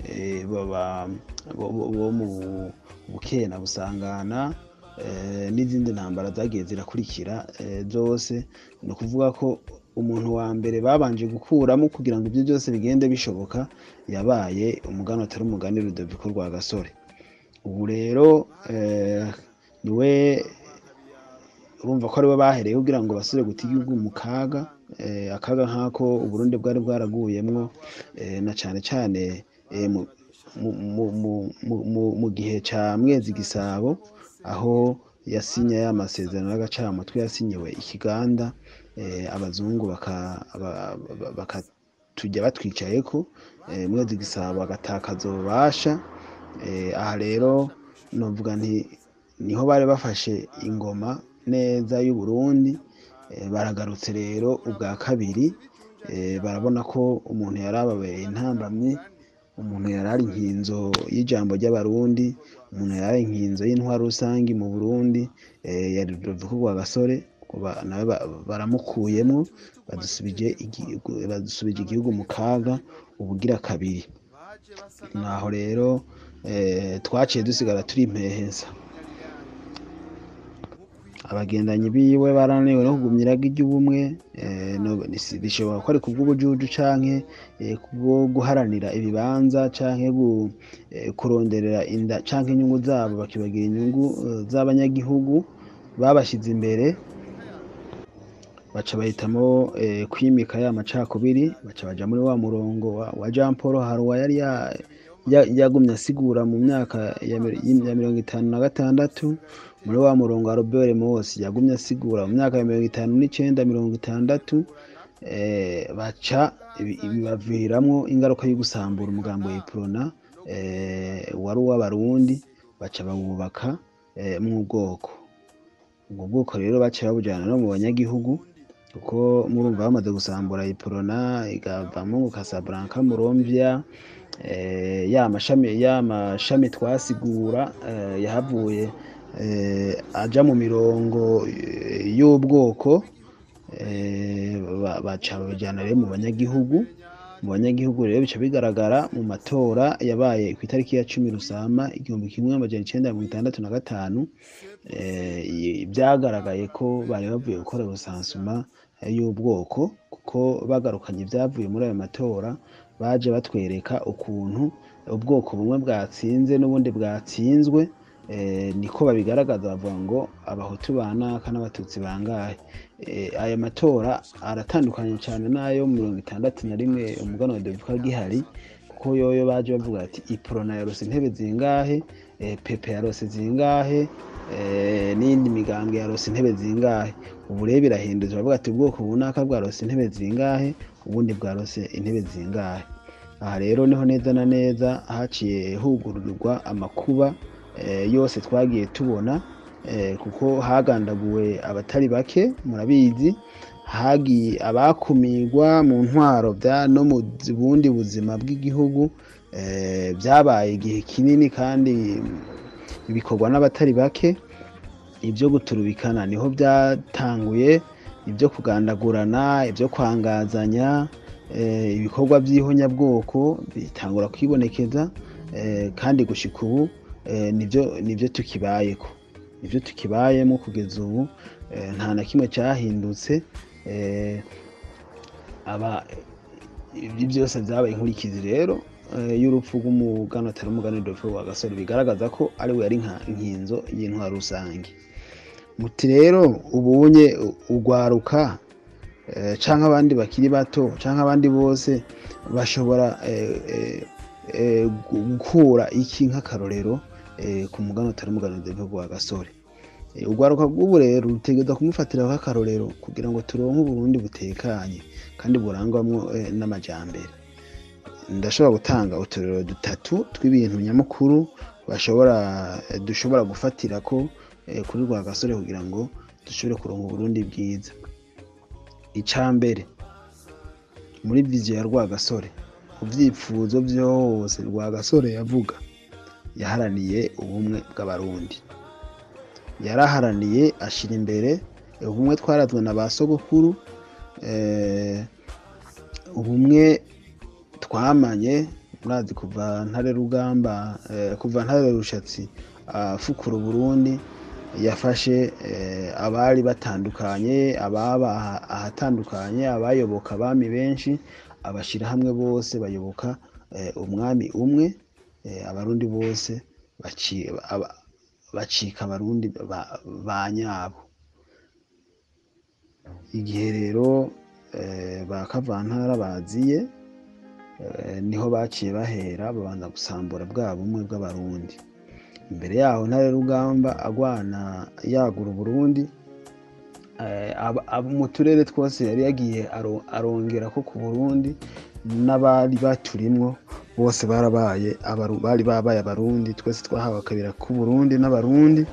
bo mu Bukeye na Busangana, n'izindi ntambara zagiye zirakurikira zose. Ni ukuvuga ko umuntu wa mbere babanje gukuramo kugira ngo ibyo byose bigende bishoboka yabaye umugani atari umugani Rudoviko Rwagasore. Ubu rero niwe urumva ko aribo bahereye kugira ngo basubire guta igihugu mu kaga, akaga nk'ako Uburundi bwari bwaraguyemwo, na cyane cyane mu gihe cya Mwezi Gisabo, aho yasinye y'amasezerano y'agacamutwe yasinyiwe ikiganda, abazungu bakatujya batwicayeko, Mwezi Gisabo agatakaza ububasha. Aha rero novuga nti niho bari bafashe ingoma neza y'u Burundi. Baragarutse rero ubwa kabiri, barabona ko umuntu yarababereye intambamye, umuntu yarari inkinzo y'ijambo ry'abarundi, umuntu yarari inkinzo y'intwaro rusangi mu Burundi, yari Rudoviko Rwagasore. nawe baramukuyemwo badusubije igihugu mu kaga ubugira kabiri. Naho rero twaciye dusigara turi impeheza. Abagendanyi biwe barananiwe no kugumya iragi ry'ubumwe, bishobora ko ari kubw'ubujuju canke kubwo guharanira ibibanza canke kuronderera inda canke inyungu zabo, bakibagira inyungu z'abanyagihugu babashize imbere, baca bahitamo kwimika ya macakubiri, baca baja muri wa murongo wa Jean Paul Haruwa yari yagumye asigura mu myaka ya 56, muri wa murongo wa Robert Mosi yagumye asigura mu myaka ya 59-60, baca bibaviramwo ingaruka yo gusambura umugambo wa Iprona wari uw'abarundi, baca bawubaka mu bwoko. Ubwo bwoko rero baca babujana no mu banyagihugu, kuko murumva bamaze gusambura Iprona igavamo Casablanca, Muramvya, ya mashami twasigura yahavuye aja mu mirongo y'ubwoko, baca babijana rero mu banyagihugu. Mu banyagihugu rero bica bigaragara mu matora yabaye ku itariki ya 10 Rusama 1965, byagaragaye ko bari bavuye gukora rusansuma y'ubwoko, kuko bagarukanye ibyavuye muri ayo matora baje batwereka ukuntu ubwoko bumwe bwatsinze n'ubundi bwatsinzwe. Niko babigaragaza, bavuga ngo abahutu banaka n'abatutsi bangahe. Aya matora aratandukanye cyane n'ayo 61 umuganwa Devuka gihari, kuko yoyo baje bavuga ati Iprona yarose intebe zingahe, Pepe yarose zingahe, n'indi migambwe yarose intebe zingahe. Ubu rero birahindutse, bavuga ati ubwoko bunaka bwarose intebe zingahe, ubundi bwarose intebe zingahe. Aha rero niho neza na neza haciye hugururirwa amakuba yose twagiye tubona, kuko hagandaguwe abatari bake, murabizi, hagiye abakumirwa mu ntwaro no mu bundi buzima bw'igihugu, byabaye igihe kinini kandi bikorwa n'abatari bake. Ibyo guturubikana niho byatanguye, ibyo kugandagurana, ibyo kwangazanya, ibikorwa by'ihonyabwoko bitangura kwibonekeza, kandi gushika ubu nibyo tukibayeko, nibyo tukibayemo kugeza ubu. Nta na kimwe cyahindutse. Ibyo byose byabaye inkurikizi rero y'urupfu rw'umuganwa atari umuganwa Adolphe Rwagasore, bigaragaza ko ari we yari inkinzo y'intwaro rusange. Muti rero ubunye ugwaruka canke abandi bakiri bato canke abandi bose bashobora gukura iki nk'akarorero ku muganwa atari umuganwa Adolphe Rwagasore. Ugwaruka bw'ubu rero rutegerezwa kumufatira nk'akarorero kugira ngo turonke Uburundi butekanye kandi burangwamwo n'amajambere. Ndashobora gutanga uturero dutatu tw'ibintu nyamukuru dushobora gufatira ko kuri Rwagasore kugira ngo dushobore kuronka Uburundi bwiza. Icambere, muri vision ya Rwagasore, ku vyifuzo vyose Rwagasore yavuga, yaharaniye ubumwe bw'abarundi. Yaraharaniye ashira imbere ubumwe twarazwe na basogokuru, ubumwe twamanye, murazi kuva Ntare Rugamba, kuva Ntare Rushatsi afukura Burundi, yafashe abari batandukanye, ababa ahatandukanye, abayoboka abami benshi, abashira hamwe bose bayoboka umwami umwe, abarundi bose bacika abarundi ba nyabo. Igihe rero ba Kavantara baziye, niho baciye bahera babanza gusambura bwa bumwe bw'abarundi. Imbere yaho Ntare Rugamba agwana yagura Burundi, mu turere twose yari yagiye arongera ko ku Burundi, n'abari baturimwo bose bari babaye abarundi. Twese twahawe akabira ku Burundi n'abarundi,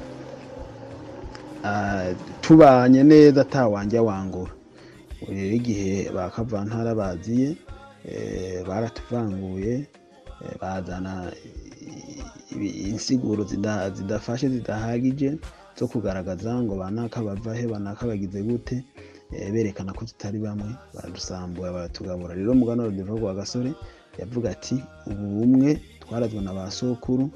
tubanye neza atawanja wangura. Rero igihe ba Kavantara baziye, baratuvanguye, bazana insiguro zidafashe zidahagije, zo kugaragaza ngo banaka bava he banaka bagize gute, berekana ko tutari bamwe, baradusambura baratugabura. Rero Muganwa Rudoviko Rwagasore yavuga ati ubumwe twarazwe na ba sokuru,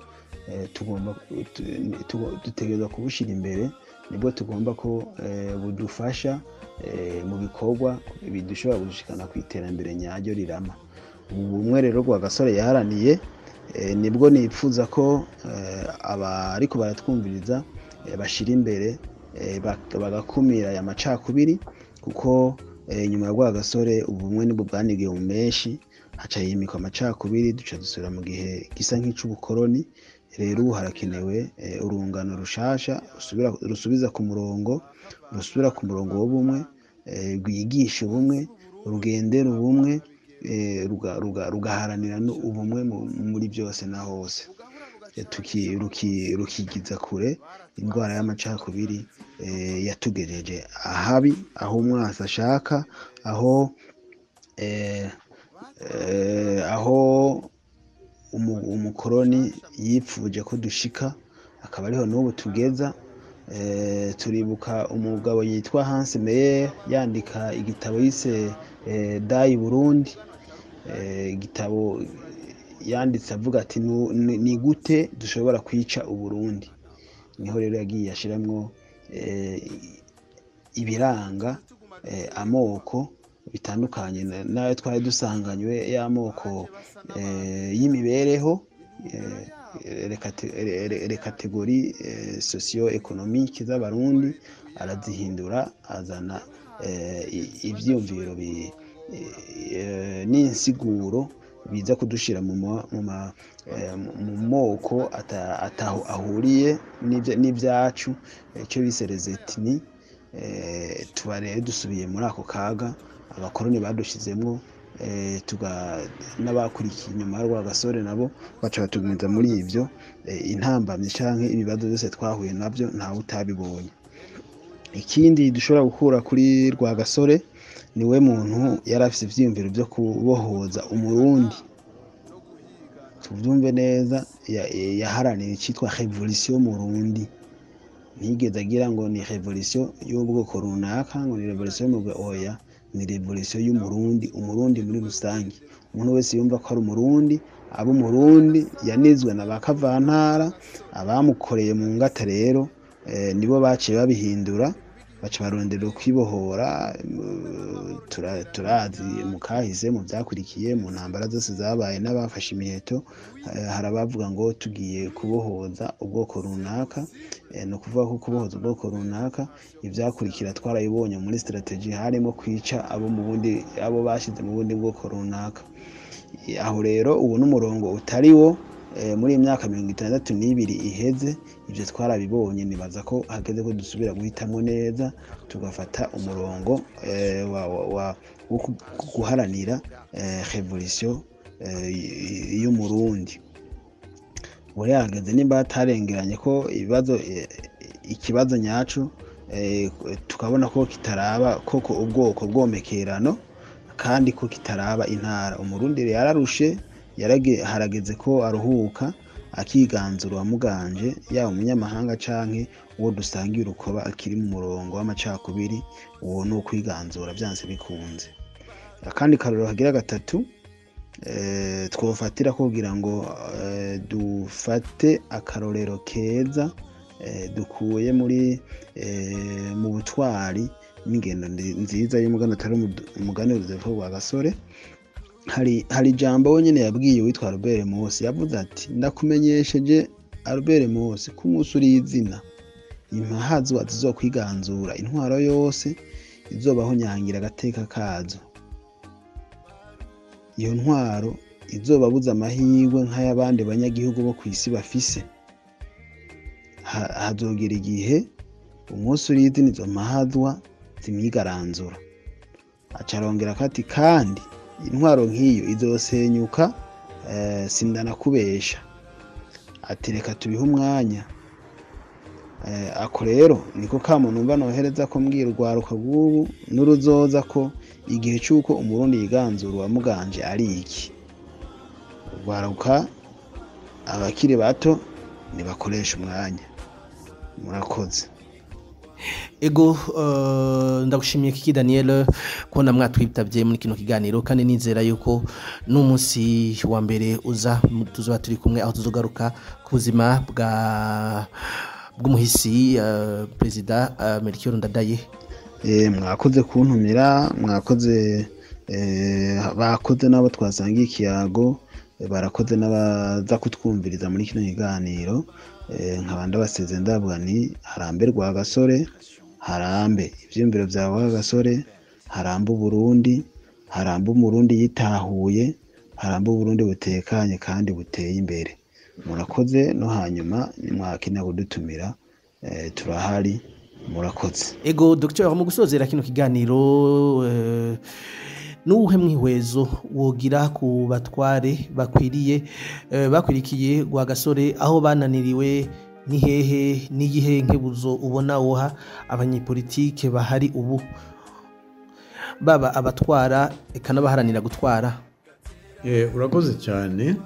dutegerezwa kubushira imbere, nibwo tugomba ko budufasha mu bikorwa bidushobora gushikana ku iterambere nyaryo rirama. Ubumwe rero Rwagasore yaharaniye, nibwo nipfuza ko abariko baratwumviriza bashira imbere, bagakumira aya macakubiri, kuko nyuma ya Rwagasore ubumwe nibwo bwanigiye mu menshi, haca yimikwa amacakubiri, duca dusubira mu gihe gisa nk'ic'ubukoroni. Rero ubu harakenewe urungano rushasha rusubiza ku murongo, rusubira ku murongo w'ubumwe, rwigisha ubumwe, rugendera ubumwe, rugaharanira ubumwe muri byose na hose, rukigiza kure indwara y'amacakubiri yatugejeje ahabi, aho umwasi ashaka, aho umukoroni yipfuje ko dushika, akaba ariho n'ubu tugeza. Turibuka umugabo yitwa Hans Meyer yandika igitabo yise Dai Burundi, igitabo yanditse avuga ati ni gute dushobora kwica Uburundi. Niho rero yagiye ashiramwo ibiranga amoko bitandukanye nayo twari dusanganywe, y'amoko y'imibereho, kategori socio-economique z'abarundi, arazihindura azana ivyiyumviro n'insiguro biza kudushira mu moko ataho ahuriye n'ibyacu, icyo bise les ethnies. Tuba rero dusubiye muri ako kaga abakoroni badushizemwo, n'abakurikiye inyuma ya Rwagasore nabo baca batugumiza muri ivyo. Intambamyi canke ibibazo byose twahuye navyo ntawe utabibonye. Ikindi dushobora gukura kuri Rwagasore, niwe muntu yari afise ivyiyumviro byo kubohoza Umurundi. Tuvyumve neza, yaharanira icitwa revolution Murundi. Ntigeze agira ngo ni revolution y'ubwoko runaka, ngo ni revolution oya, ni revolution y'Umurundi, Umurundi muri rusange. Umuntu wese yumva ko ari Umurundi, abo Umurundi yanizwe na bakavantara, abamukoreye mu ngata rero nibo baciye babihindura, baca barondera kwibohora. Turazi mu kahise, mu byakurikiye, mu ntambara zose zabaye n'abafashe imiheto, hari abavuga ngo tugiye kubohoza ubwoko runaka. No kuvuga ko kubohoza ubwoko runaka, ibyakurikira twarayibonye muri strategy, harimo kwica abo bashize mu bundi bwoko runaka. Aho rero ubu n'umurongo utari wo. Muri imyaka 62 iheze, ibyo twarabibonye. Nibaza ko hageze ko dusubira guhitamo neza, tugafata umurongo wo guharanira revolution y'Umurundi. Buri hageze nimba hatarengeranye ko ikibazo nyacu, tukabona ko kitaraba koko ubwoko bwomekerano, kandi ko kitaraba intara. Umurundi yararushe, harageze ko aruhuka akiganzura wamuganje, yaba umunyamahanga canke uwo dusangiye urukoba akiri mu murongo w'amacakubiri. Uwo ni ukwiganzura byanse bikunze. Akandi karorero hagira gatatu twofatira kugira ngo dufate akarorero keza dukuye mu butwari n'ingendo nziza y'umuganwa atari Umuganwa Rudoviko Rwagasore. Hari ijambo nyine yabwiye witwa Albert Mose, yavuze ati ndakumenyesheje Albert Mose ko umunsi uri izina impahazwa zizokwiganzura intwaro yose izobaho nyangira agateka kazo. Iyo ntwaro izobabuza amahirwe nk'ay'abandi banyagihugu bo ku isi bafise. Hazogera igihe umunsi uri izina izo mpahazwa zimwigaranzura. Acarongera kati kandi intwaro nk'iyo izosenyuka sindanakubesha. Ati reka tubihe umwanya. Ako rero niko kamo numva nohereza ko mbwira urwaruka rw'ubu n'uruzoza ko igihe cy'uko Umurundi yiganzura uwamuganje ari iki. Urwaruka abakiri bato nibakoresha umwanya. murakoze. Ego ndagushimiye Kiki Daniel kubona mwatwitabye muri kino kiganiro kandi nizera yuko n'umunsi wa mbere uza tuzoba turi kumwe aho tuzogaruka ku buzima bw'umuhisi Perezida Melchior Ndadaye. Mwakoze kuntumira, mwakoze bakoze nabo twasangiye ikiyago, barakoze n'abaza kutwumviriza muri kino kiganiro. Nkabanda baseze ndavuga ni harambe Rwagasore, harambe ivyumviro vyawe Rwagasore, harambe Burundi, harambe Umurundi yitahuye, harambe Burundi butekanye kandi buteye imbere. Murakoze no hanyuma nimwakina kudutumira turahari. Murakoze. Ego Dr. mu gusozera kino kiganiro nuhe mwihwezo wogira ku batware bakwirikiye Rwagasore aho bananiriwe ni hehe n'igihe nkebuzo ubona woha abanyepolitike bahari ubu baba abatwara ekanabaharanira gutwara? Urakoze cyane.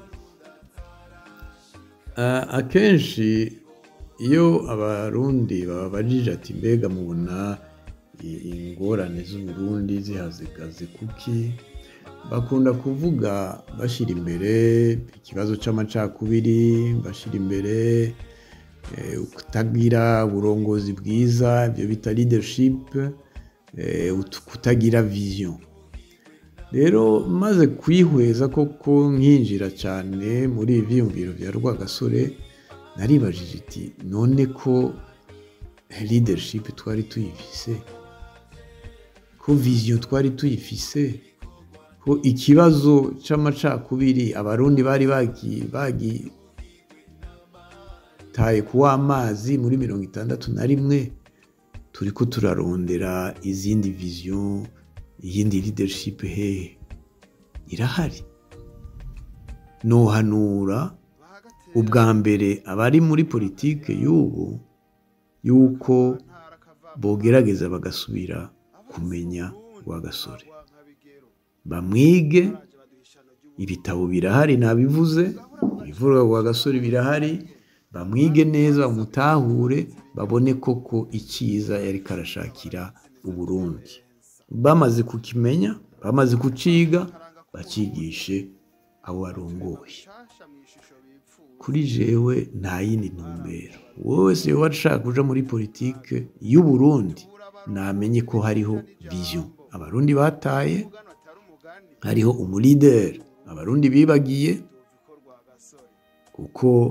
Akenshi iyo abarundi babajije ati mbega mubona ingorane z'Uburundi zihazigaze kuki, bakunda kuvuga bashira imbere ikibazo c'amacakubiri, bashira imbere kutagira uburongozi bwiza, ibyo bita leadership, kutagira vision. Rero maze kwihweza koko nkinjira cyane muri ivyumviro vya Rwagasore, naribajije iti none ko leadership twari tuyifise, ko vision twari tuyifise, ko ikibazo c'amacakubiri abarundi bari taye kuwa amazi muri 61 turiko turarondera izindi vision, iyindi leadership hehe irahari. Nohanura ubwa mbere abari muri politike y'ubu yuko bogerageza bagasubira kumenya Rwagasore, bamwige. Ibitabo birahari nabivuze, ibivuga Rwagasore birahari, bamwige neza, bamutahure, babone koko iciza yari karashakira Uburundi. Bamaze kukimenya, bamaze kuciga, bacigishe abo arongoye. Kuri jewe nta yindi ntumbero. Wowe se washaka kuja muri politike y'u Burundi, namenye ko hariho vision abarundi bataye, hariho umuleader abarundi bibagiye kuko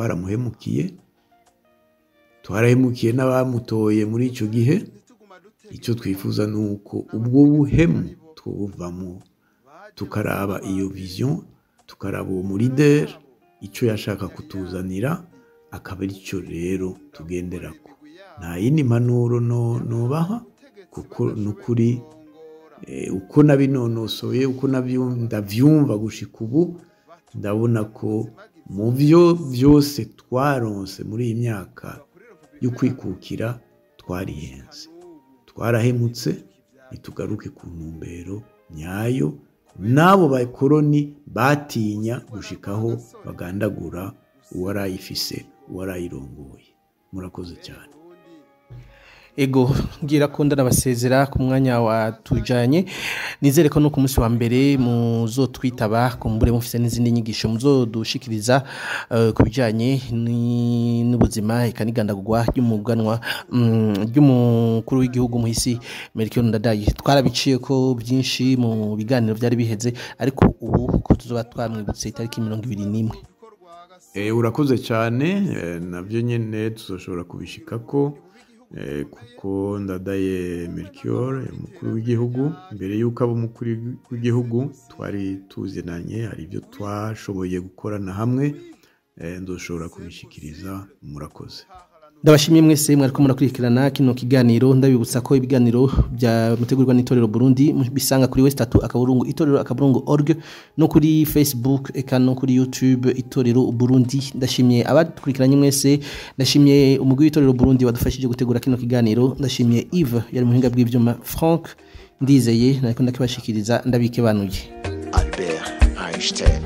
twarahemukiye n'abamutoye muri ico gihe. Icyo twifuza nuko ubwo buhemu twubuvamo, tukaraba iyo vision, tukaraba uwo leader icyo yashaka kutuzanira, akaba arico rero tugenderako. Nta yindi mpanuro nobaha kuko nukuri uko nabinonosoye, uko ndavyumva gushika ubu, ndabona ko mu byo byose twaronse muri iyi myaka yo kwikukira twarihenze, twarahemutse. Nitugaruke ku ntumbero nyayo, n'abo bakoroni batinya gushikaho bagandagura uwarayifise, uwarayirongoye. Murakoze cyane. Ego ngira ko ndanabasezera ku mwanya watujanye. Nizere ko no ku munsi wa mbere muzotwitaba, kumbure mufise n'izindi nyigisho muzodushikiriza ku bijanye n'ubuzima ikanigandagurwa ry'umuganwa ry'umukuru w'igihugu muhisi Melchior Ndadaye. Twarabiciye ko byinshi mu biganiro byari biheze, ariko ubu ko tuzoba twamwibutse itariki 21. Urakoze cyane. Nabyo nyene tuzoshobora kubishikako kuko Ndadaye Melchior umukuru w'igihugu, mbere yuko aba umukuru w'igihugu twari tuzinanye, hari ibyo twashoboye gukorana hamwe, ndoshobora kubishikiriza. Murakoze. Ndabashimiye mwese mwariko murakurikirana kino kiganiro. Ndabibutsa ko ibiganiro bya mutegurwa n'itorero Burundi bisanga kuri West3 akaburungu itorero akaburungu.org no kuri Facebook eka no kuri YouTube itorero Burundi. Ndashimiye abadukurikiranye mwese, ndashimiye umugwi w'itorero Burundi wadufashije gutegura kino kiganiro, ndashimiye Yves yari muhinga bw'ivyuma, Frank Ndizeye nariko ndakibashikiriza, ndabike banuye. Albert Einstein.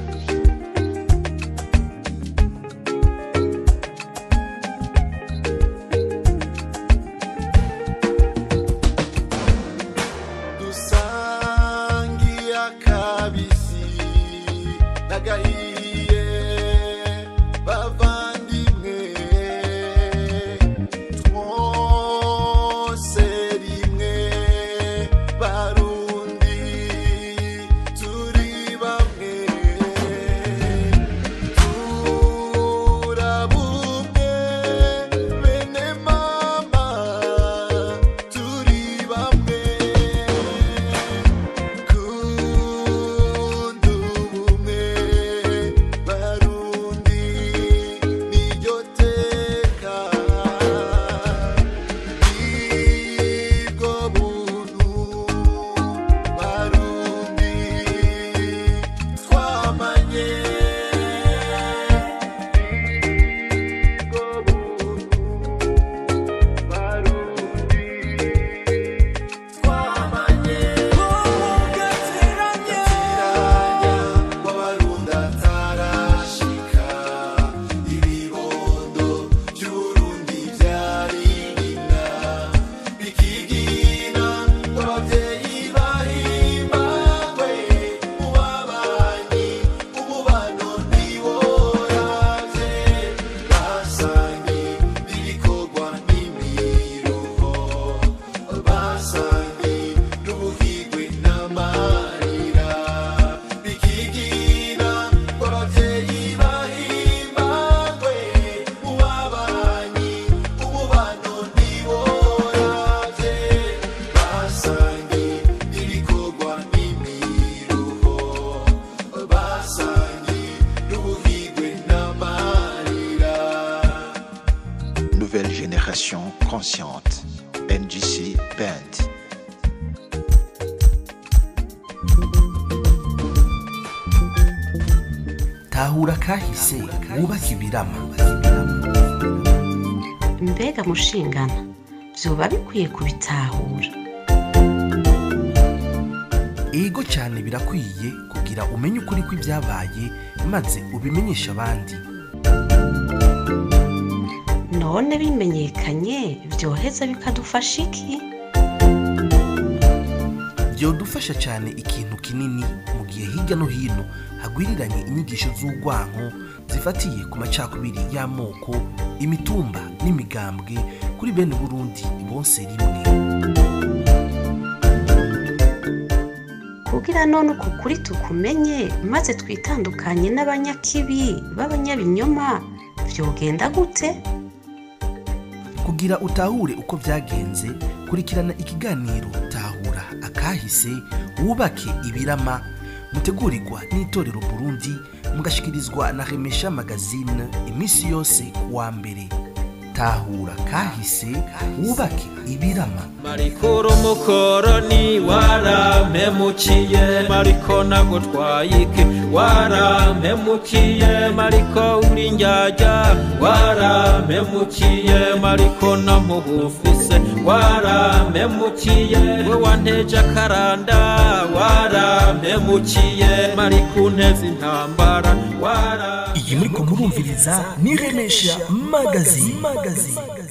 éducation consciente. NGC Band. Tahura kahise wubaka ibirama. Mbega mushingana vyoba bikwiye kubitahura. Ego cyane birakwiye kugira umenye ukuri kw'ibyabaye maze ubimenyesha abandi. None bimenyekanye vyoheza bikadufasha iki? Byodufasha cyane ikintu kinini mu gihe hirya no hino hagwiriranye inyigisho z'urwanko zifatiye ku macakubiri y'amoko, imitumba n'imigambwe kuri bene Burundi bonse rimwe. Kugira none uko kuri tukumenye maze twitandukanye n'abanyakibi b'abanyabinyoma vyogenda gute? Kugira utahure uko byagenze, kurikirana ikiganiro Tahura akahise wubake ibirama, mutegurirwa n'itorero Burundi, mugashikirizwa na Remesha Magazine imisi yose kuwa mbere. Tahura kahise wubake ibirama. Marikuru mukoroni warampemukiye, mariko nagutwayike warampemukiye, mariko uri njyajya warampemukiye, mariko namubufise warampemukiye, we wanteje akaranda warampemukiye, mariko unteze intambara Iyi muriko murumviriza ni Remesha Magazine.